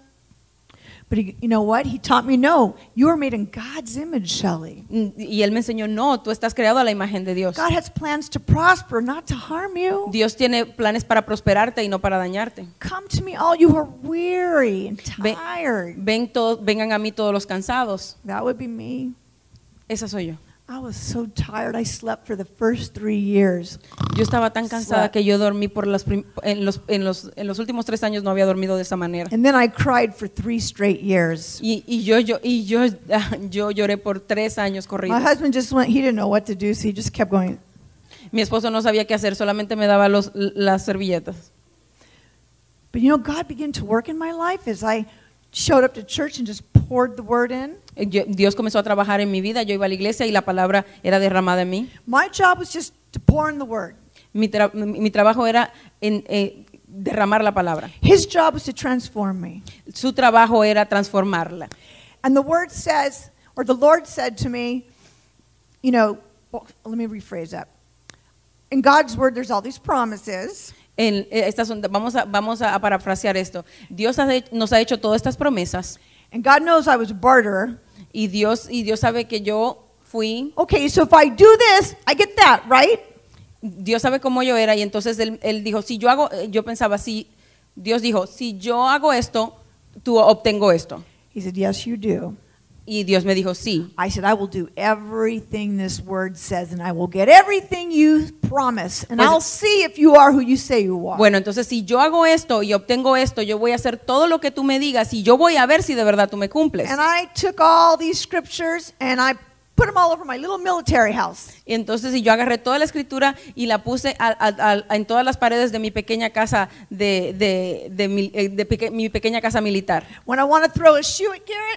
But he, you know what? He taught me, no, you are made in God's image, Shelley. Y él me enseñó, no, tú estás creado a la imagen de Dios. God has plans to prosper, not to harm you. Dios tiene planes para prosperarte y no para dañarte. Come to me, all you who are weary and Ven, tired. ven todos, vengan a mí todos los cansados. That would be me. Esa soy yo. I was so tired. I slept for the first three years. Yo estaba tan cansada Slept. que yo dormí por las prim- en, los, en, los, en los últimos tres años no había dormido de esa manera. And then I cried for three straight years. Y, y yo, yo, y yo, yo lloré por tres años My corridos. husband just went, he didn't know what to do, so he just kept going. Mi esposo no sabía qué hacer, solamente me daba los, las servilletas. But you know, God began to work in my life as I showed up to church and just poured the word in. Yo- Dios comenzó a trabajar en mi vida, yo iba a la iglesia y la palabra era derramada en mí. My job was just to pour in the word. Mi, tra- mi mi trabajo era en, eh, derramar la palabra. His job was to transform me. Su trabajo era transformarla. And the word says, or the Lord said to me, you know, well, let me rephrase that. In God's word, there's all these promises. En, eh, estas son- vamos a, vamos a, a parafrasear esto. Dios ha de- nos ha hecho todas estas promesas And God knows I was a barterer. y Dios, y Dios sabe que yo fui, Okay, so if I do this, I get that, right? Dios sabe cómo yo era y entonces él, él dijo, si yo hago, eh, yo pensaba, si Dios dijo, si yo hago esto, tú obtengo esto. He said, yes, you do. Y Dios me dijo, sí. I said, I will do everything this word says, and I will get everything you promise, and Pues- I'll see if you are who you say you are. Bueno, entonces si yo hago esto y obtengo esto, yo voy a hacer todo lo que tú me digas y yo voy a ver si de verdad tú me cumples. And I took all these scriptures and I put them all over my little military house. Y entonces y yo agarré toda la escritura y la puse a- a- a- en todas las paredes de mi pequeña casa de, de, de mi, eh, de peque- mi pequeña casa militar. When I want to throw a shoe at Garrett,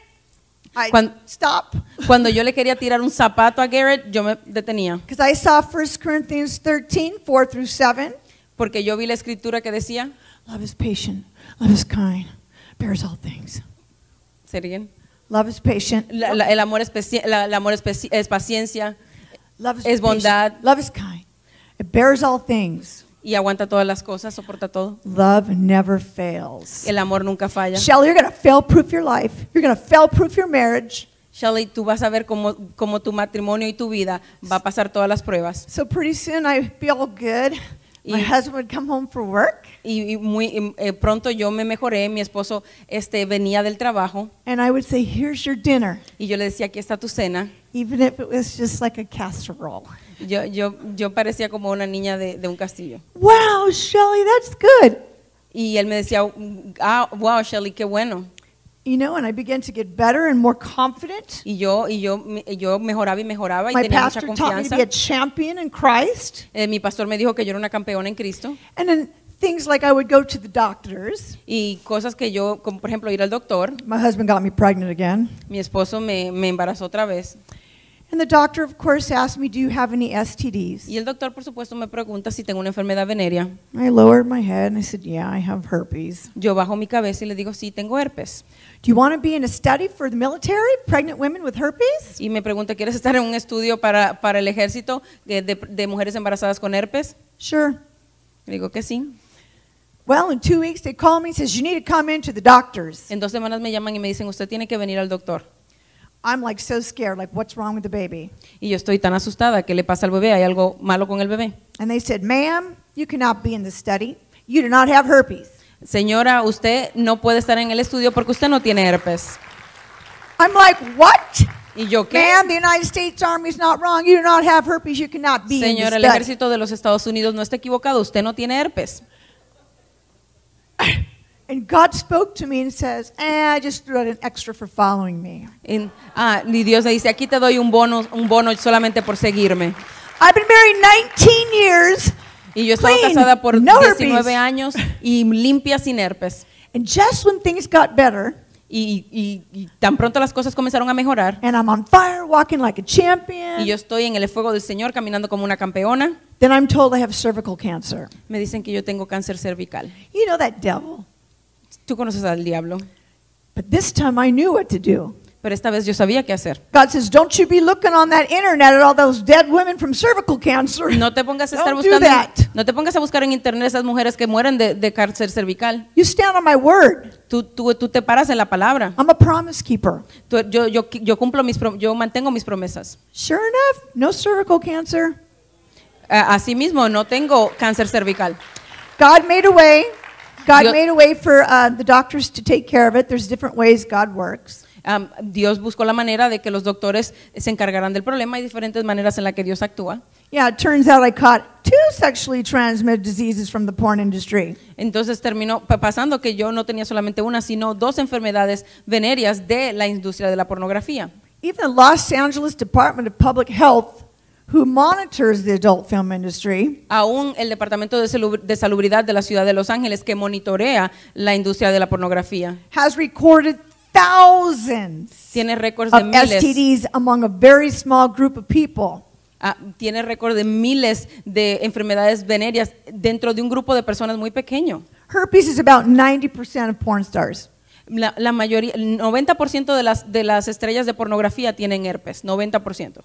I Cuan- stop. Cuando yo le quería tirar un zapato a Garrett, yo me detenía Because I saw First Corinthians thirteen, four through seven. porque yo vi la escritura que decía, Love is patient, love is kind, bears all things. ¿se ríen? Love is patient. La- la- el amor, es, peci- la- el amor es, peci- es paciencia Love is es patient. bondad. Love is kind. It bears all things. y aguanta todas las cosas, soporta todo. Love never fails. El amor nunca falla. Shelley, you're going to fail-proof your life. You're going to fail-proof your marriage. Shelley, tú vas a ver cómo, cómo tu matrimonio y tu vida va a pasar todas las pruebas. So pretty soon I feel good. My Y- husband would come home from work, Y, y muy y, eh, pronto yo me mejoré, mi esposo este, venía del trabajo and I would say, here's your dinner, y yo le decía, aquí está tu cena. even if it was just like a casserole. Yo, yo, yo parecía como una niña de, de un castillo. Wow, Shelley, that's good. Y él me decía, ah, wow, Shelley, qué bueno. You know, and I began to get better and more confident. Y yo, y yo, me- yo mejoraba y mejoraba y My tenía mucha pastor taught me to confianza. be a champion in Christ. Eh, mi pastor me dijo que yo era una campeona en Cristo. And then things like I would go to the doctors. Y cosas que yo, como por ejemplo ir al doctor, My husband got me pregnant again. mi esposo me, me embarazó otra vez. And the doctor, of course, asked me, do you have any S T Ds? Y el doctor, por supuesto, me pregunta si tengo una enfermedad venérea. I lowered my head and I said, yeah, I have herpes. Yo bajo mi cabeza y le digo, sí, tengo herpes. Do you want to be in a study for the military, pregnant women with herpes? Y me pregunta, ¿quieres estar en un estudio para, para el ejército de, de- de mujeres embarazadas con herpes? Sure. Le digo que sí. Well, in two weeks, they call me and says, you need to come into the doctors. En dos semanas me llaman y me dicen, usted tiene que venir al doctor. I'm like so scared, like what's wrong with the baby? Y yo estoy tan asustada, ¿qué le pasa al bebé? ¿Hay algo malo con el bebé? And they said, ma'am, you cannot be in the study. You do not have herpes. Señora, usted no puede estar en el estudio porque usted no tiene herpes. I'm like, what? ¿Y yo qué? Ma'am, the United States Army is not wrong. You do not have herpes. You cannot be in the Señora, el study. ejército de los Estados Unidos no está equivocado, usted no tiene herpes. And God spoke to me and says, eh, I just threw out an extra for following me. En- ah, y Dios le dice, aquí te doy un bono, un bono solamente por seguirme. I've been married nineteen years. Y yo estaba clean, casada por no diecinueve herpes. años y limpia sin herpes. And just when things got better, Y, y- y tan pronto las cosas comenzaron a mejorar, and I'm on fire, walking like a champion, y yo estoy en el fuego del Señor caminando como una campeona, then I'm told I have cervical cancer. me dicen que yo tengo cáncer cervical. You know that devil. Tú conoces al diablo, But this time I knew what to do. pero esta vez yo sabía qué hacer. God says, don't you be looking on that internet at all those dead women from cervical cancer. No te pongas a estar Don't do buscando, that. no te pongas a buscar en internet esas mujeres que mueren de, de cáncer cervical. You stand on my word. Tú, tú, tú te paras en la palabra. I'm a promise keeper. Tú- yo, yo, yo cumplo mis, prom- yo mantengo mis promesas. Sure enough, no cervical cancer. A- Asimismo, no tengo cáncer cervical. God made a way. God Dios- made a way for uh, the doctors to take care of it. There's different ways God works. Um, Dios buscó la manera de que los doctores se encargaran del problema. Hay diferentes maneras en las que Dios actúa. Yeah, it turns out I caught two sexually transmitted diseases from the porn industry. Entonces terminó pa- pasando que yo no tenía solamente una, sino dos enfermedades venéreas de la industria de la pornografía. Even the Los Angeles Department of Public Health, who monitors the adult film industry, Aún el Departamento de Salub- de Salubridad de la Ciudad de Los Ángeles, que monitorea la industria de la pornografía, has recorded thousands tiene récords de of miles, S T Ds among a very small group of people. ah, tiene récord de miles de enfermedades venéreas dentro de un grupo de personas muy pequeño. Herpes is about ninety percent of porn stars. La, la mayoría, el noventa por ciento de las, de las estrellas de pornografía tienen herpes, noventa por ciento.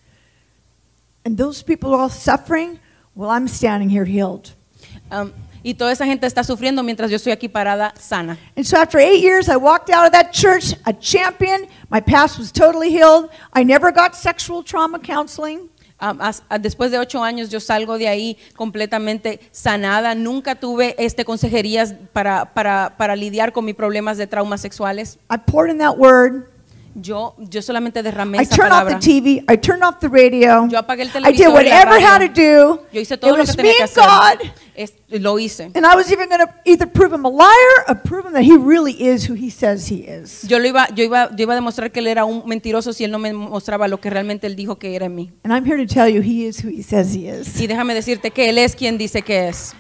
And those people are all suffering. Well, I'm standing here healed. Um, y toda esa gente está sufriendo mientras yo estoy aquí parada sana. And so after eight years, I walked out of that church a champion. My past was totally healed. I never got sexual trauma counseling. Um, as- a- después de ocho años yo salgo de ahí completamente sanada. Nunca tuve este, consejerías para, para, para lidiar con mis problemas de traumas sexuales. I poured in that word. Yo, yo solamente derramé I esa turned off the palabra. T V. I turned off the radio. Yo apagué el I did televisor y la whatever I had to radio. do. Yo hice It todo lo was que me tenía que and hacer. God. Es- lo hice. And I was even going to either prove him a liar or prove him that he really is who he says he is. Yo, lo iba, yo, iba, yo iba a demostrar que él era un mentiroso si él no me mostraba lo que realmente él dijo que era en mí. And I'm here to tell you he is who he says he is. Y déjame decirte que él es quien dice que es.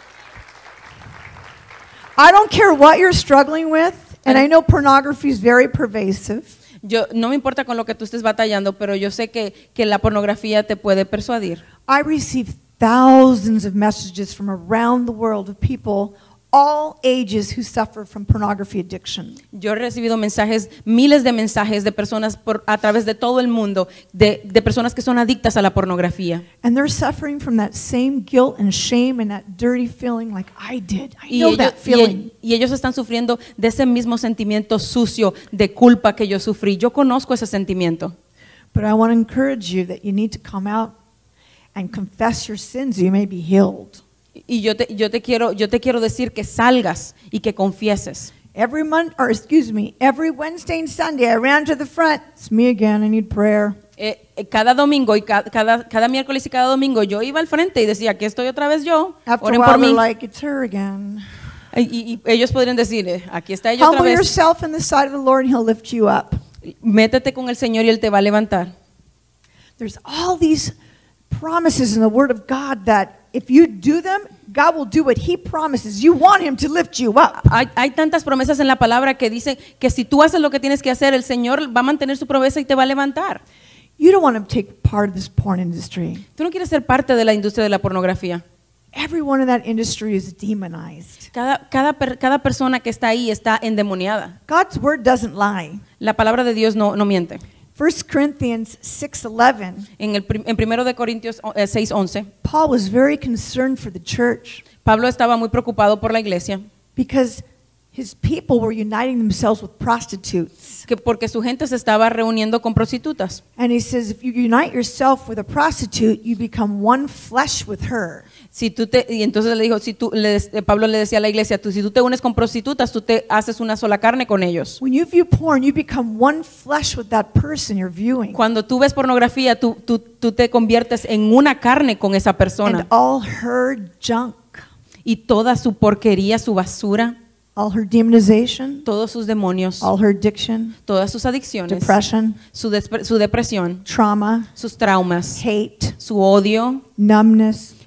I don't care what you're struggling with, and I know pornography is very pervasive. Yo, no me importa con lo que tú estés batallando, pero yo sé que, que la pornografía te puede persuadir. I receive thousands of messages from around the world of people, all ages, who suffer from pornography addiction. Yo he recibido mensajes, miles de mensajes de personas por, a través de todo el mundo, de, de personas que son adictas a la pornografía. And they're suffering from that same guilt and shame and that dirty feeling like I did. I Y know ellos, that y feeling. el- y ellos están sufriendo de ese mismo sentimiento sucio de culpa que yo sufrí. Yo conozco ese sentimiento. But I want to encourage you that you need to come out and confess your sins so you may be healed. Y yo te, yo te quiero, yo te quiero decir que salgas y que confieses. Every month, or excuse me, every Wednesday and Sunday, I ran to the front. It's me again. I need prayer. Eh, eh, cada domingo y ca- cada, cada miércoles y cada domingo yo iba al frente y decía, aquí estoy otra vez yo, After a oren while, por they're mí. like, it's her again. Y, y- y ellos podrían decir, eh, aquí está ella otra Humble vez. yourself in the sight of the Lord, and He'll lift you up. Métete con el Señor y Él te va a levantar. There's all these promises in the Word of God that if you do them, God will do what He promises. You want Him to lift you up. Hay, hay tantas promesas en la palabra que dicen que si tú haces lo que tienes que hacer, el Señor va a mantener su promesa y te va a levantar. You don't want to take part of this porn industry. Tú no quieres ser parte de la industria de la pornografía. Everyone in that industry is demonized. Cada, cada, per- cada persona que está ahí está endemoniada. God's Word doesn't lie. La palabra de Dios no, no miente. First Corinthians six eleven, En, el, prim- en primero de Corintios eh, seis once, Paul was very concerned for the church Pablo estaba muy preocupado por la iglesia, because his people were uniting themselves with prostitutes. que porque su gente se estaba reuniendo con prostitutas. And he says, if you unite yourself with a prostitute, you become one flesh with her. Si tú te, y entonces le dijo, si tú, le, eh, Pablo le decía a la iglesia, tú, si tú te unes con prostitutas, tú te haces una sola carne con ellos. When you view porn, you become one flesh with that person you're viewing. Cuando tú ves pornografía, tú, tú, tú te conviertes en una carne con esa And persona. all her junk, Y toda su porquería, su basura, all her demonization, todos sus demonios, all her addiction, todas sus adicciones, depression, su, despre- su depresión, trauma, sus traumas, hate, su odio, numbness,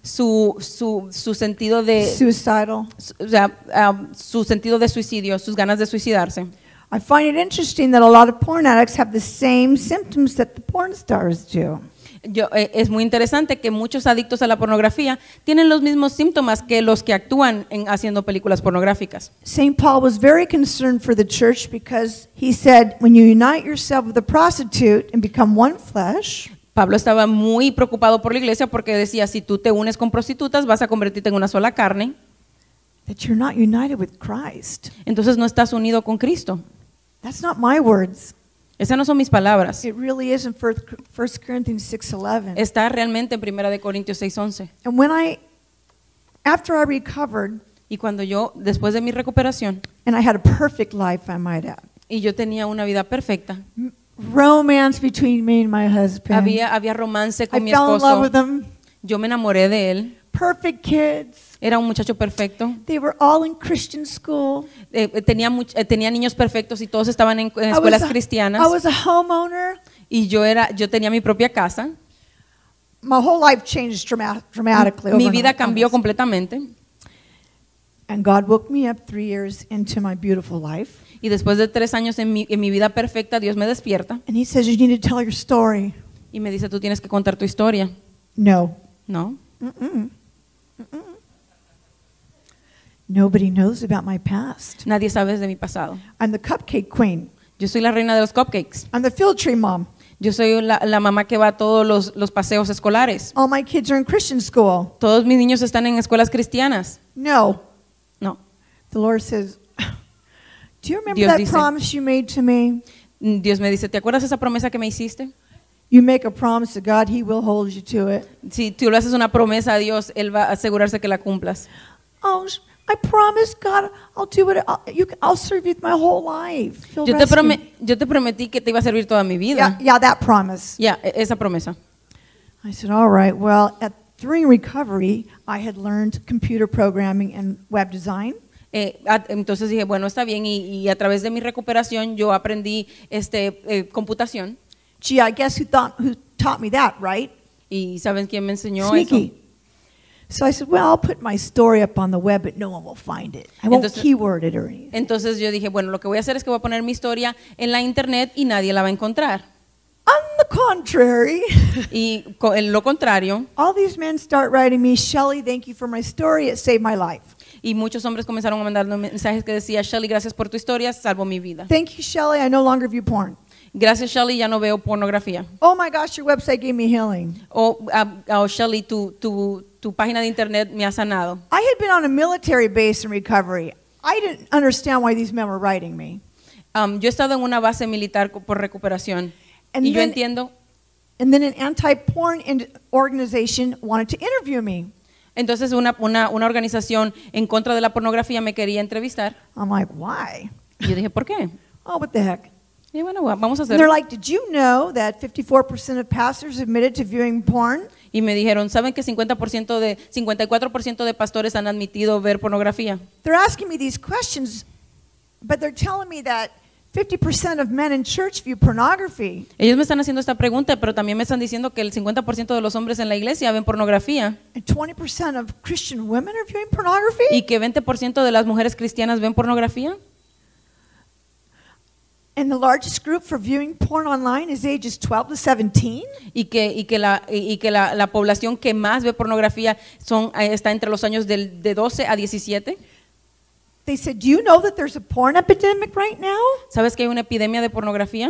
su, su, su sentido de, suicidal. su- o sea, um, su sentido de suicidio, sus ganas de suicidarse. I find it interesting that a lot of porn addicts have the same symptoms that the porn stars do. Yo, eh, es muy interesante que muchos adictos a la pornografía tienen los mismos síntomas que los que actúan en haciendo películas pornográficas. Saint Paul was very concerned for the church because he said, when you unite yourself with a prostitute and become one flesh, Pablo estaba muy preocupado por la iglesia porque decía, si tú te unes con prostitutas vas a convertirte en una sola carne, that you're not united with Christ. entonces no estás unido con Cristo. That's not my words. Esas no son mis palabras. It really is in First Corinthians six eleven. Está realmente en Primera de Corintios seis once. And when I, after I recovered, Y cuando yo, después de mi recuperación, and I had a perfect life, I might add, y yo tenía una vida perfecta, m- romance between me and my husband. había, había romance I con mi fell in love esposo, with him. yo me enamoré de él, Perfect kids. era un muchacho perfecto, They were all in Christian school. eh, eh, tenía, much- eh, tenía niños perfectos y todos estaban en, en I escuelas was a- cristianas, I was a homeowner. y yo, era, yo tenía mi propia casa. My whole life changed drama- dramatically. Mi overnight, vida cambió almost. completamente. And God woke me up three years into my beautiful life. Y después de tres años en mi, en mi vida perfecta, Dios me despierta And He says, you need to tell your story. y me dice, tú tienes que contar tu historia. No. ¿No? Mm-mm. Mm-mm. Nobody knows about my past. Nadie sabe de mi pasado. I'm the cupcake queen. Yo soy la reina de los cupcakes. I'm the field tree mom. Yo soy la, la mamá que va a todos los, los paseos escolares. All my kids are in Christian school. Todos mis niños están en escuelas cristianas. No. No. The Lord says, do you remember Dios that dice- promise you made to me? Dios me dice, ¿te acuerdas esa promesa que me hiciste? You make a promise to God, He will hold you to it. Si tú le haces una promesa a Dios, Él va a asegurarse que la cumplas. Oh, sh- I promise God, I'll do it. I'll, you, can- I'll serve you my whole life. You'll Yo te, rescue me. prome- yo te prometí que te iba a servir toda mi vida. Yeah, yeah, that promise. Ya, e- esa promesa. I said, all right. Well, at, during recovery, I had learned computer programming and web design. Eh, a- entonces dije, bueno, está bien. Y, y a través de mi recuperación yo aprendí este, eh, computación. Gee, I guess who thought who taught me that, right? ¿Y saben quién me enseñó Sneaky. eso? So I said, well, I'll put my story up on the web, but no one will find it. I won't Entonces- keyword it or anything. Entonces yo dije, bueno, lo que voy a hacer es que voy a poner mi historia en la internet y nadie la va a encontrar. On the contrary, Y co- en lo contrario, all these men start writing me, Shelley, thank you for my story. It saved my life. y muchos hombres comenzaron a mandarme mensajes que decía, Shelly, gracias por tu historia, salvó mi vida. Thank you, Shelley. I no longer view porn. Gracias, Shelly, ya no veo pornografía. Oh my gosh, your website gave me healing. O, ah, oh, Shelly, tu, tu, tu página de internet me ha sanado. I had been on a military base in recovery. I didn't understand why these men were writing me. Um, yo he estado en una base militar co- por recuperación And y yo then- entiendo. And then an anti-porn in- organization wanted to interview me. Entonces una, una, una organización en contra de la pornografía me quería entrevistar. I'm like, why? Y yo dije, ¿por qué? Oh, what the heck? Y bueno, va- vamos a And they're hacerlo. like, did you know that fifty-four percent of pastors admitted to viewing porn? Y me dijeron, ¿saben que cincuenta por ciento de, cincuenta y cuatro por ciento de pastores han admitido ver pornografía? They're asking me these questions, but they're telling me that fifty percent of men in church view pornography. Ellos me están haciendo esta pregunta, pero también me están diciendo que el cincuenta por ciento de los hombres en la iglesia ven pornografía And twenty percent of Christian women are viewing pornography? y que veinte por ciento de las mujeres cristianas ven pornografía. And the largest group for viewing porn online is ages twelve to seventeen? Y que, y que, la, y y que la, la población que más ve pornografía son, eh, está entre los años del, de doce a diecisiete. They said, do you know that there's a porn epidemic right now? ¿Sabes que hay una epidemia de pornografía?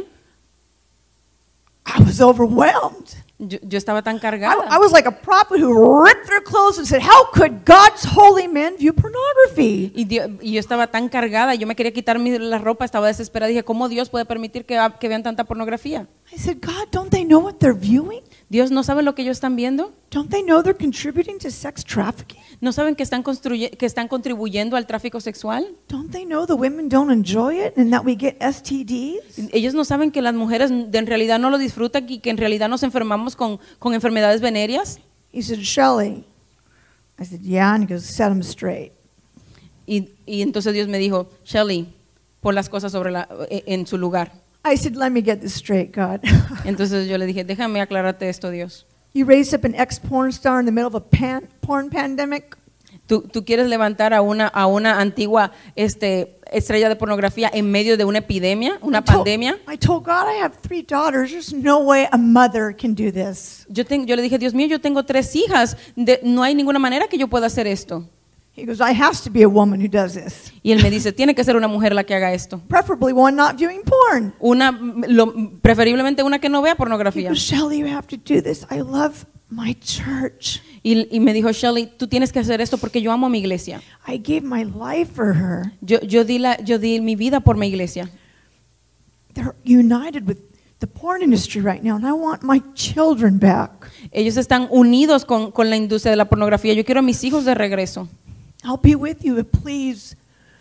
I was overwhelmed. Yo, yo estaba tan I, cargada. I was like a prophet who ripped their clothes and said, how could God's holy men view pornography? Y, Dio- y yo estaba tan cargada, yo me quería quitar mi, la ropa, estaba desesperada. Dije, ¿cómo Dios puede permitir que, que vean tanta pornografía? I said, God, don't they know what they're viewing? ¿Dios no sabe lo que ellos están viendo? Don't they know they're contributing to sex trafficking? ¿No saben que están, construye- que están contribuyendo al tráfico sexual? Don't they know the women don't enjoy it and that we get S T Ds? Ellos no saben que las mujeres de- en realidad no lo disfrutan y que en realidad nos enfermamos con, con enfermedades venéreas. He said, Shelley. I said, yeah. And he goes, set them straight. Y, y entonces Dios me dijo, Shelly, pon las cosas sobre la, e- en su lugar. I said, let me get this straight, God. Entonces yo le dije, déjame aclararte esto, Dios. You raised up an ex-porn star in the middle of a pan- porn pandemic? ¿Tú, tú quieres levantar a una, a una antigua este, estrella de pornografía en medio de una epidemia, una I told- pandemia? I told God I have three daughters. There's no way a mother can do this. Yo, ten- yo le dije, Dios mío, yo tengo tres hijas, de- no hay ninguna manera que yo pueda hacer esto. He goes, I has to be a woman who does this. Y él me dice, tiene que ser una mujer la que haga esto. Preferably one not viewing porn. Una, lo- preferiblemente una que no vea He pornografía. goes, Shelly, you have to do this. I love my church. Y, y me dijo, Shelly, tú tienes que hacer esto porque yo amo a mi iglesia. I gave my life for her. Yo, yo, di, la, yo di mi vida por mi iglesia. They're united with the porn industry right now, and I want my children back. Ellos están unidos con, con la industria de la pornografía. Yo quiero a mis hijos de regreso. I'll be with you, but please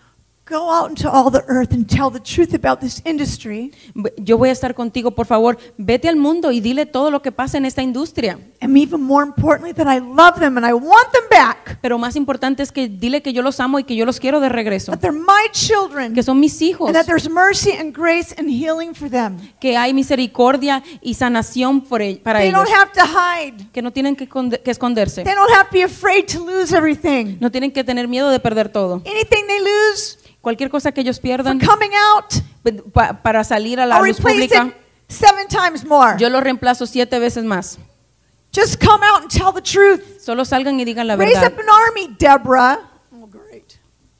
go out into all the earth and tell the truth about this industry. Yo voy a estar contigo, por favor, vete al mundo y dile todo lo que pasa en esta industria. And even more importantly, that I love them and I want them back. Pero más importante es que dile que yo los amo y que yo los quiero de regreso, That they're my children. que son mis hijos, And that there's mercy and grace and healing for them. que hay misericordia y sanación por el- para They ellos, don't have to hide. que no tienen que, conde- que esconderse, They don't have to be afraid to lose everything. no tienen que tener miedo de perder todo. Anything they lose Cualquier cosa que ellos for pierdan coming out, pa- para salir a la I'll luz replace pública, it seven times more. yo lo reemplazo siete veces más. Just come out and tell the truth. Solo salgan y digan la Raise verdad. up an army, Deborah. Oh, great.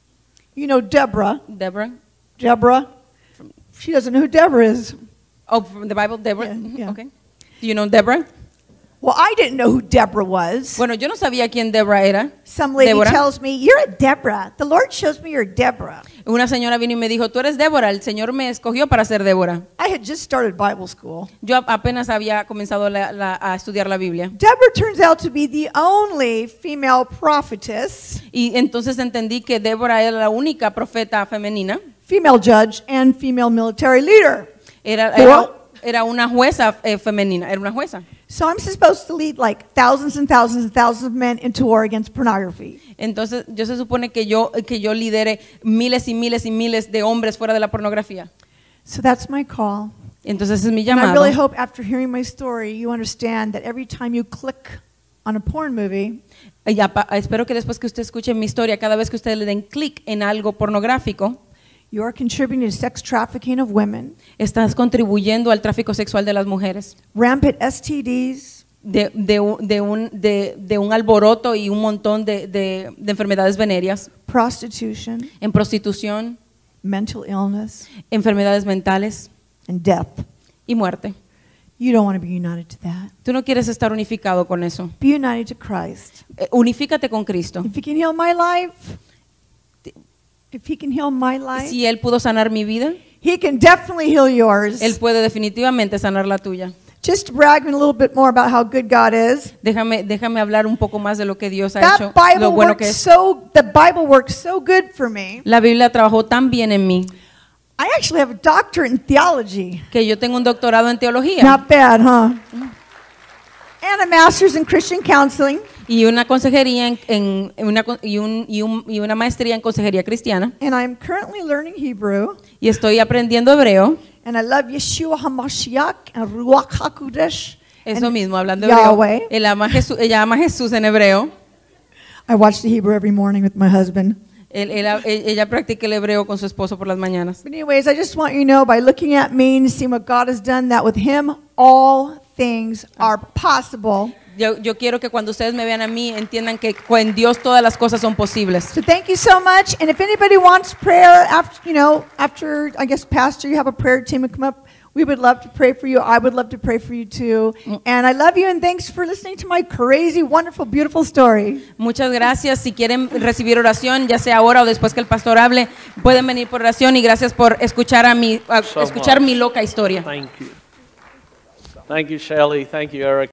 You know Deborah. Deborah? Deborah. She doesn't know who Deborah is. Oh, from the Bible, Deborah? Yeah, Mhm, yeah. Okay. Do you know Deborah? Well, I didn't know who Deborah was. Bueno, yo no sabía quién Deborah era. Some lady Deborah. tells me, you're a Deborah. The Lord shows me you're Deborah. Una señora vino y me dijo, tú eres Débora, el Señor me escogió para ser Débora. I had just started Bible school. Yo ap- apenas había comenzado la- la- a estudiar la Biblia. Deborah turns out to be the only female prophetess, Y entonces entendí que Débora era la única profeta femenina. female judge, and female military leader. Era, Well- era, era una jueza eh, femenina, era una jueza. So I'm supposed to lead like thousands and thousands and thousands of men into war against pornography. Entonces, yo se supone que yo, que yo lidere miles y miles y miles de hombres fuera de la pornografía. So that's my call. Entonces, ese es mi And I llamado. really hope after hearing my story, you understand that every time you click on a porn movie, Y apa- espero que después que usted escuche mi historia, cada vez que ustedes le den clic en algo pornográfico, you are contributing to sex trafficking of women, estás contribuyendo al tráfico sexual de las mujeres, rampant S T Ds, de, de un, de un- de- de un alboroto y un montón de, de- de enfermedades venéreas, prostitution, en prostitución, mental illness, enfermedades mentales and death. y muerte. You don't want to be united to that. Tú no quieres estar unificado con eso. Be united to Christ. Eh, Unifícate con Cristo. If He can heal my life, if He can heal my life, Si Él pudo sanar mi vida, He can definitely heal yours. Él puede definitivamente sanar la tuya. Just to brag a little bit more about how good God is. Déjame, déjame hablar un poco más de lo que Dios ha That hecho, Bible lo bueno que works es. so. The Bible works so good for me. La Biblia trabajó tan bien en mí I actually have a doctorate in theology. que yo tengo un doctorado en teología Not bad, huh? And a master's in Christian counseling. y una consejería en, en- en una, con- y, un- y un- y una maestría en consejería cristiana, And I'm currently learning Hebrew. y estoy aprendiendo hebreo. And I love Yeshua HaMashiach and Ruach HaKodesh. Eso and mismo, hablando hebreo. Yahweh. Él ama a Jesús, ella ama a Jesús en hebreo. I watch the Hebrew every morning with my husband. Él- él- ella practica el hebreo con su esposo por las mañanas. But anyways, I just want you to know by looking at me and seeing what God has done, that with Him all things are possible. Yo, yo quiero que cuando ustedes me vean a mí entiendan que con Dios todas las cosas son posibles. So thank you so much. And if anybody wants prayer after, you know, after I guess Pastor, you have a prayer team to come up. We would love to pray for you. I would love to pray for you too. And I love you and thanks for listening to my crazy, wonderful, beautiful story. Muchas gracias. Si quieren recibir oración, ya sea ahora o después que el pastor hable, pueden venir por oración y gracias por escuchar a mi a So escuchar much. mi loca historia. Thank you. Thank you, Shelley. Thank you, Eric.